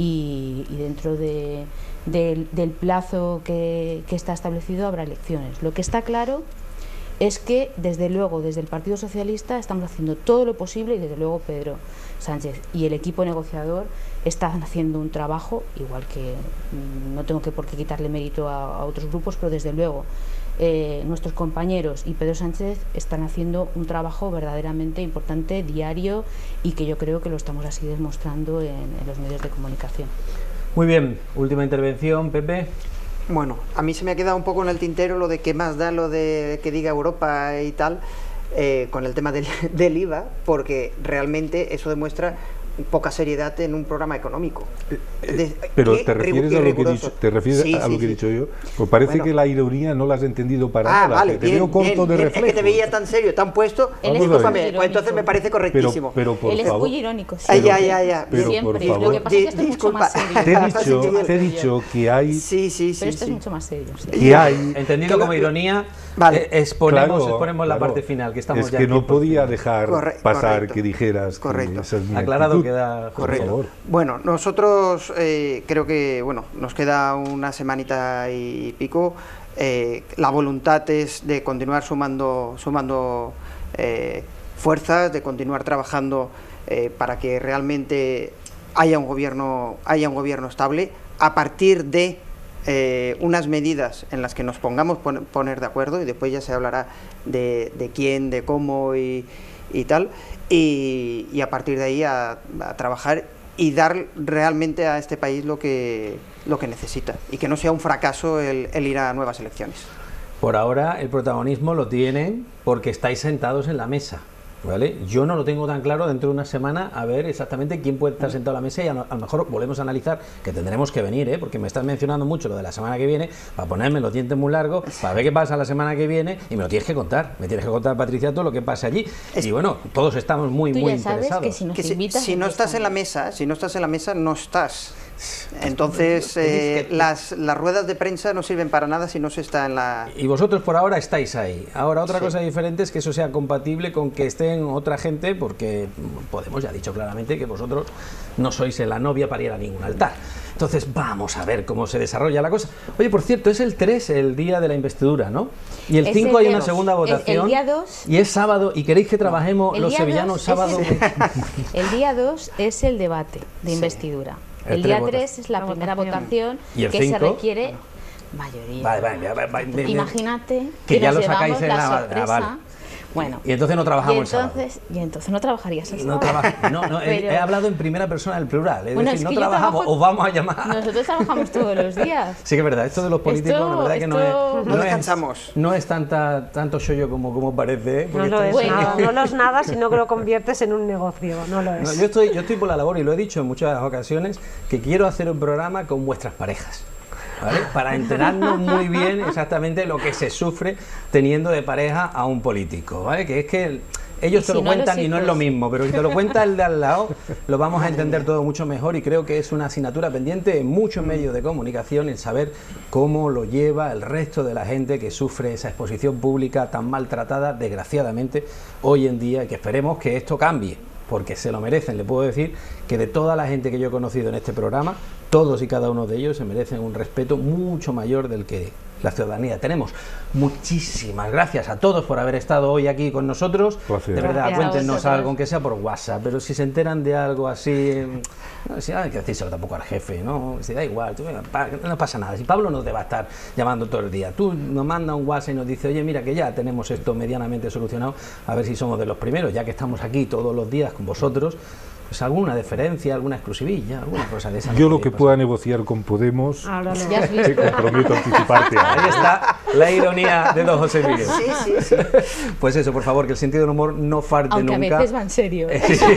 y, y dentro de, de, del plazo que, que está establecido habrá elecciones. Lo que está claro es que desde luego desde el Partido Socialista estamos haciendo todo lo posible y desde luego Pedro Sánchez y el equipo negociador están haciendo un trabajo, igual que mmm, no tengo que por qué quitarle mérito a, a otros grupos, pero desde luego Eh, nuestros compañeros y Pedro Sánchez están haciendo un trabajo verdaderamente importante, diario, y que yo creo que lo estamos así demostrando en, en los medios de comunicación. Muy bien, última intervención, Pepe. Bueno, a mí se me ha quedado un poco en el tintero lo de qué más da lo de que diga Europa y tal, eh, con el tema del, del I V A, porque realmente eso demuestra poca seriedad en un programa económico. De, Pero te refieres, a lo, que he dicho, ¿te refieres sí, a lo sí, que he dicho sí. yo? Pues parece bueno. que la ironía no la has entendido para ah, nada. Vale, te bien, veo corto bien, de bien. reflejo. Es que te veía tan serio, tan puesto, discúlpame, pues entonces me parece correctísimo. Pero, pero por Él es favor. muy irónico, sí. Ay, ya, ya, ya. Pero siempre. por favor. Lo que pasa es que esto es mucho más serio. Te he dicho, te he dicho que hay... Sí, sí, sí. Pero esto sí. es mucho más serio. Sí. Que hay... Entendido como ironía, vale. eh, exponemos, claro, exponemos claro. la parte final, que estamos es ya que no podía final. dejar Corre pasar correcto. que dijeras correcto. que esa es mi Aclarado actitud. queda, correcto. Por favor. Bueno, nosotros eh, creo que bueno nos queda una semanita y pico. Eh, la voluntad es de continuar sumando, sumando eh, fuerzas, de continuar trabajando eh, para que realmente haya un gobierno, haya un gobierno estable a partir de eh, unas medidas en las que nos pongamos pon poner de acuerdo, y después ya se hablará de, de quién, de cómo y, y tal, y, y a partir de ahí a, a trabajar y dar realmente a este país lo que, lo que necesita, y que no sea un fracaso el, el ir a nuevas elecciones. Por ahora el protagonismo lo tienen porque estáis sentados en la mesa, ¿vale? Yo no lo tengo tan claro dentro de una semana, a ver exactamente quién puede estar sentado a la mesa, y a, a lo mejor volvemos a analizar, que tendremos que venir, ¿eh? Porque me estás mencionando mucho lo de la semana que viene, para ponerme los dientes muy largos, para ver qué pasa la semana que viene, y me lo tienes que contar, me tienes que contar, Patricia, todo lo que pasa allí. Es, y bueno, todos estamos muy, tú muy ya sabes interesados. Que si, nos que invitas, si, si no estás en la mesa, si no estás en la mesa, no estás. Entonces, eh, las, las ruedas de prensa no sirven para nada si no se está en la... Y vosotros por ahora estáis ahí. Ahora otra sí. cosa diferente es que eso sea compatible con que estén otra gente, porque Podemos ya ha dicho claramente que vosotros no sois la novia para ir a ningún altar. Entonces vamos a ver cómo se desarrolla la cosa. Oye, por cierto, es el tres, el día de la investidura, ¿no? Y el cinco hay una dos. segunda votación. El, el día dos... Y es sábado, y queréis que trabajemos el los sevillanos sábado. El, el día dos es el debate de sí. investidura. El El día tres tres es la, la primera votación, ¿Y el que cinco? se requiere mayoría. Vale, vale, vale, vale. Imagínate que, que ya nos lo sacáis llevamos en la la sorpresa. ah, vale. Bueno, y entonces no trabajamos y entonces, el sábado. Y entonces no trabajarías el No, sábado. trabaja, no, no Pero, he, he hablado en primera persona del plural. Es bueno, decir, es que no yo trabajamos, trabajo, os vamos a llamar. Nosotros trabajamos todos los días. Sí que es verdad, esto de los políticos, Esto- la verdad que no esto- es... No es- descansamos. No es tanta, tanto shoyo como, como parece. ¿eh? No Porque lo es estáis- Bueno. nada, no lo es nada, sino que lo conviertes en un negocio, no lo No, es. yo, estoy, yo estoy por la labor, y lo he dicho en muchas ocasiones, que quiero hacer un programa con vuestras parejas, ¿vale? Para enterarnos muy bien exactamente lo que se sufre teniendo de pareja a un político, ¿vale? Que es que el- ellos Y te si lo no, cuentan los y no es hijos. lo mismo, pero si te lo cuenta el de al lado, lo vamos a entender todo mucho mejor, y creo que es una asignatura pendiente en muchos medios de comunicación el saber cómo lo lleva el resto de la gente que sufre esa exposición pública tan maltratada, desgraciadamente, hoy en día, y que esperemos que esto cambie, porque se lo merecen. Le puedo decir que de toda la gente que yo he conocido en este programa, todos y cada uno de ellos se merecen un respeto mucho mayor del que la ciudadanía tenemos. Muchísimas gracias a todos por haber estado hoy aquí con nosotros. Placer. De verdad, Gracias a cuéntenos vosotros. algo, aunque sea por WhatsApp, pero si se enteran de algo así, no, si hay que decírselo tampoco al jefe, ¿no? Si da igual, tú, pa- no pasa nada. Si Pablo nos te va a estar llamando todo el día, tú nos manda un WhatsApp y nos dice, oye, mira que ya tenemos esto medianamente solucionado, a ver si somos de los primeros, ya que estamos aquí todos los días con vosotros, pues alguna deferencia, alguna exclusivilla, alguna cosa de esa. Yo lo podría que pasar. pueda negociar con Podemos, Ahora no. Ya has te visto. comprometo a anticiparte a Ahí está la ironía de don José Miguel. Sí, sí, sí. Pues eso, por favor, que el sentido del humor no falte Aunque nunca. a veces va en serio.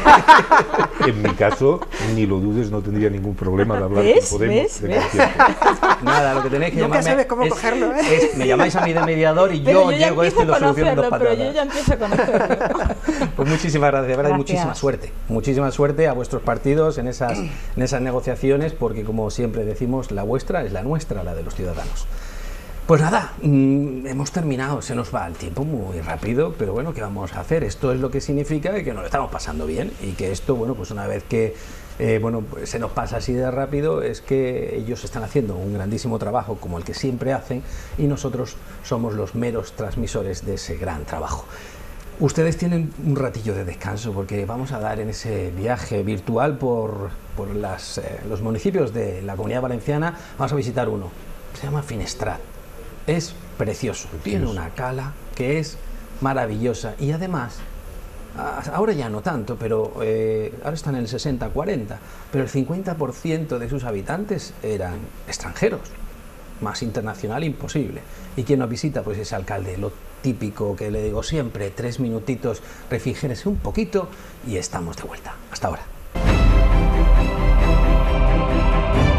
En mi caso, ni lo dudes, no tendría ningún problema de hablar ¿Ves? con Podemos. ¿Ves? de ¿Ves? cualquier- Nada, lo que tenéis que Nunca llamarme sabes cómo es- cogerlo, ¿eh? es- me llamáis a mí de mediador y Pero yo, yo ya llego esto y empiezo lo a soluciono en dos conocerlo, pero patadas. yo ya empiezo a conocerlo. Pues muchísimas gracias, de verdad, y Gracias. muchísima suerte. Muchísima suerte a vuestros partidos en esas, en esas negociaciones, porque como siempre decimos, la vuestra es la nuestra, la de los ciudadanos. Pues nada, mmm, hemos terminado, se nos va el tiempo muy rápido, pero bueno, ¿qué vamos a hacer? Esto es lo que significa que nos lo estamos pasando bien, y que esto, bueno, pues una vez que eh, bueno, pues se nos pasa así de rápido, es que ellos están haciendo un grandísimo trabajo como el que siempre hacen, y nosotros somos los meros transmisores de ese gran trabajo. Ustedes tienen un ratillo de descanso, porque vamos a dar en ese viaje virtual por, por las, eh, los municipios de la Comunidad Valenciana. Vamos a visitar uno, se llama Finestrat. Es precioso, tiene una cala que es maravillosa, y además ahora ya no tanto, pero eh, ahora están en el sesenta cuarenta, pero el cincuenta por ciento de sus habitantes eran extranjeros, más internacional imposible. ¿Y quién nos visita? Pues ese alcalde, lo típico que le digo siempre, tres minutitos, refrigérese un poquito y estamos de vuelta. Hasta ahora.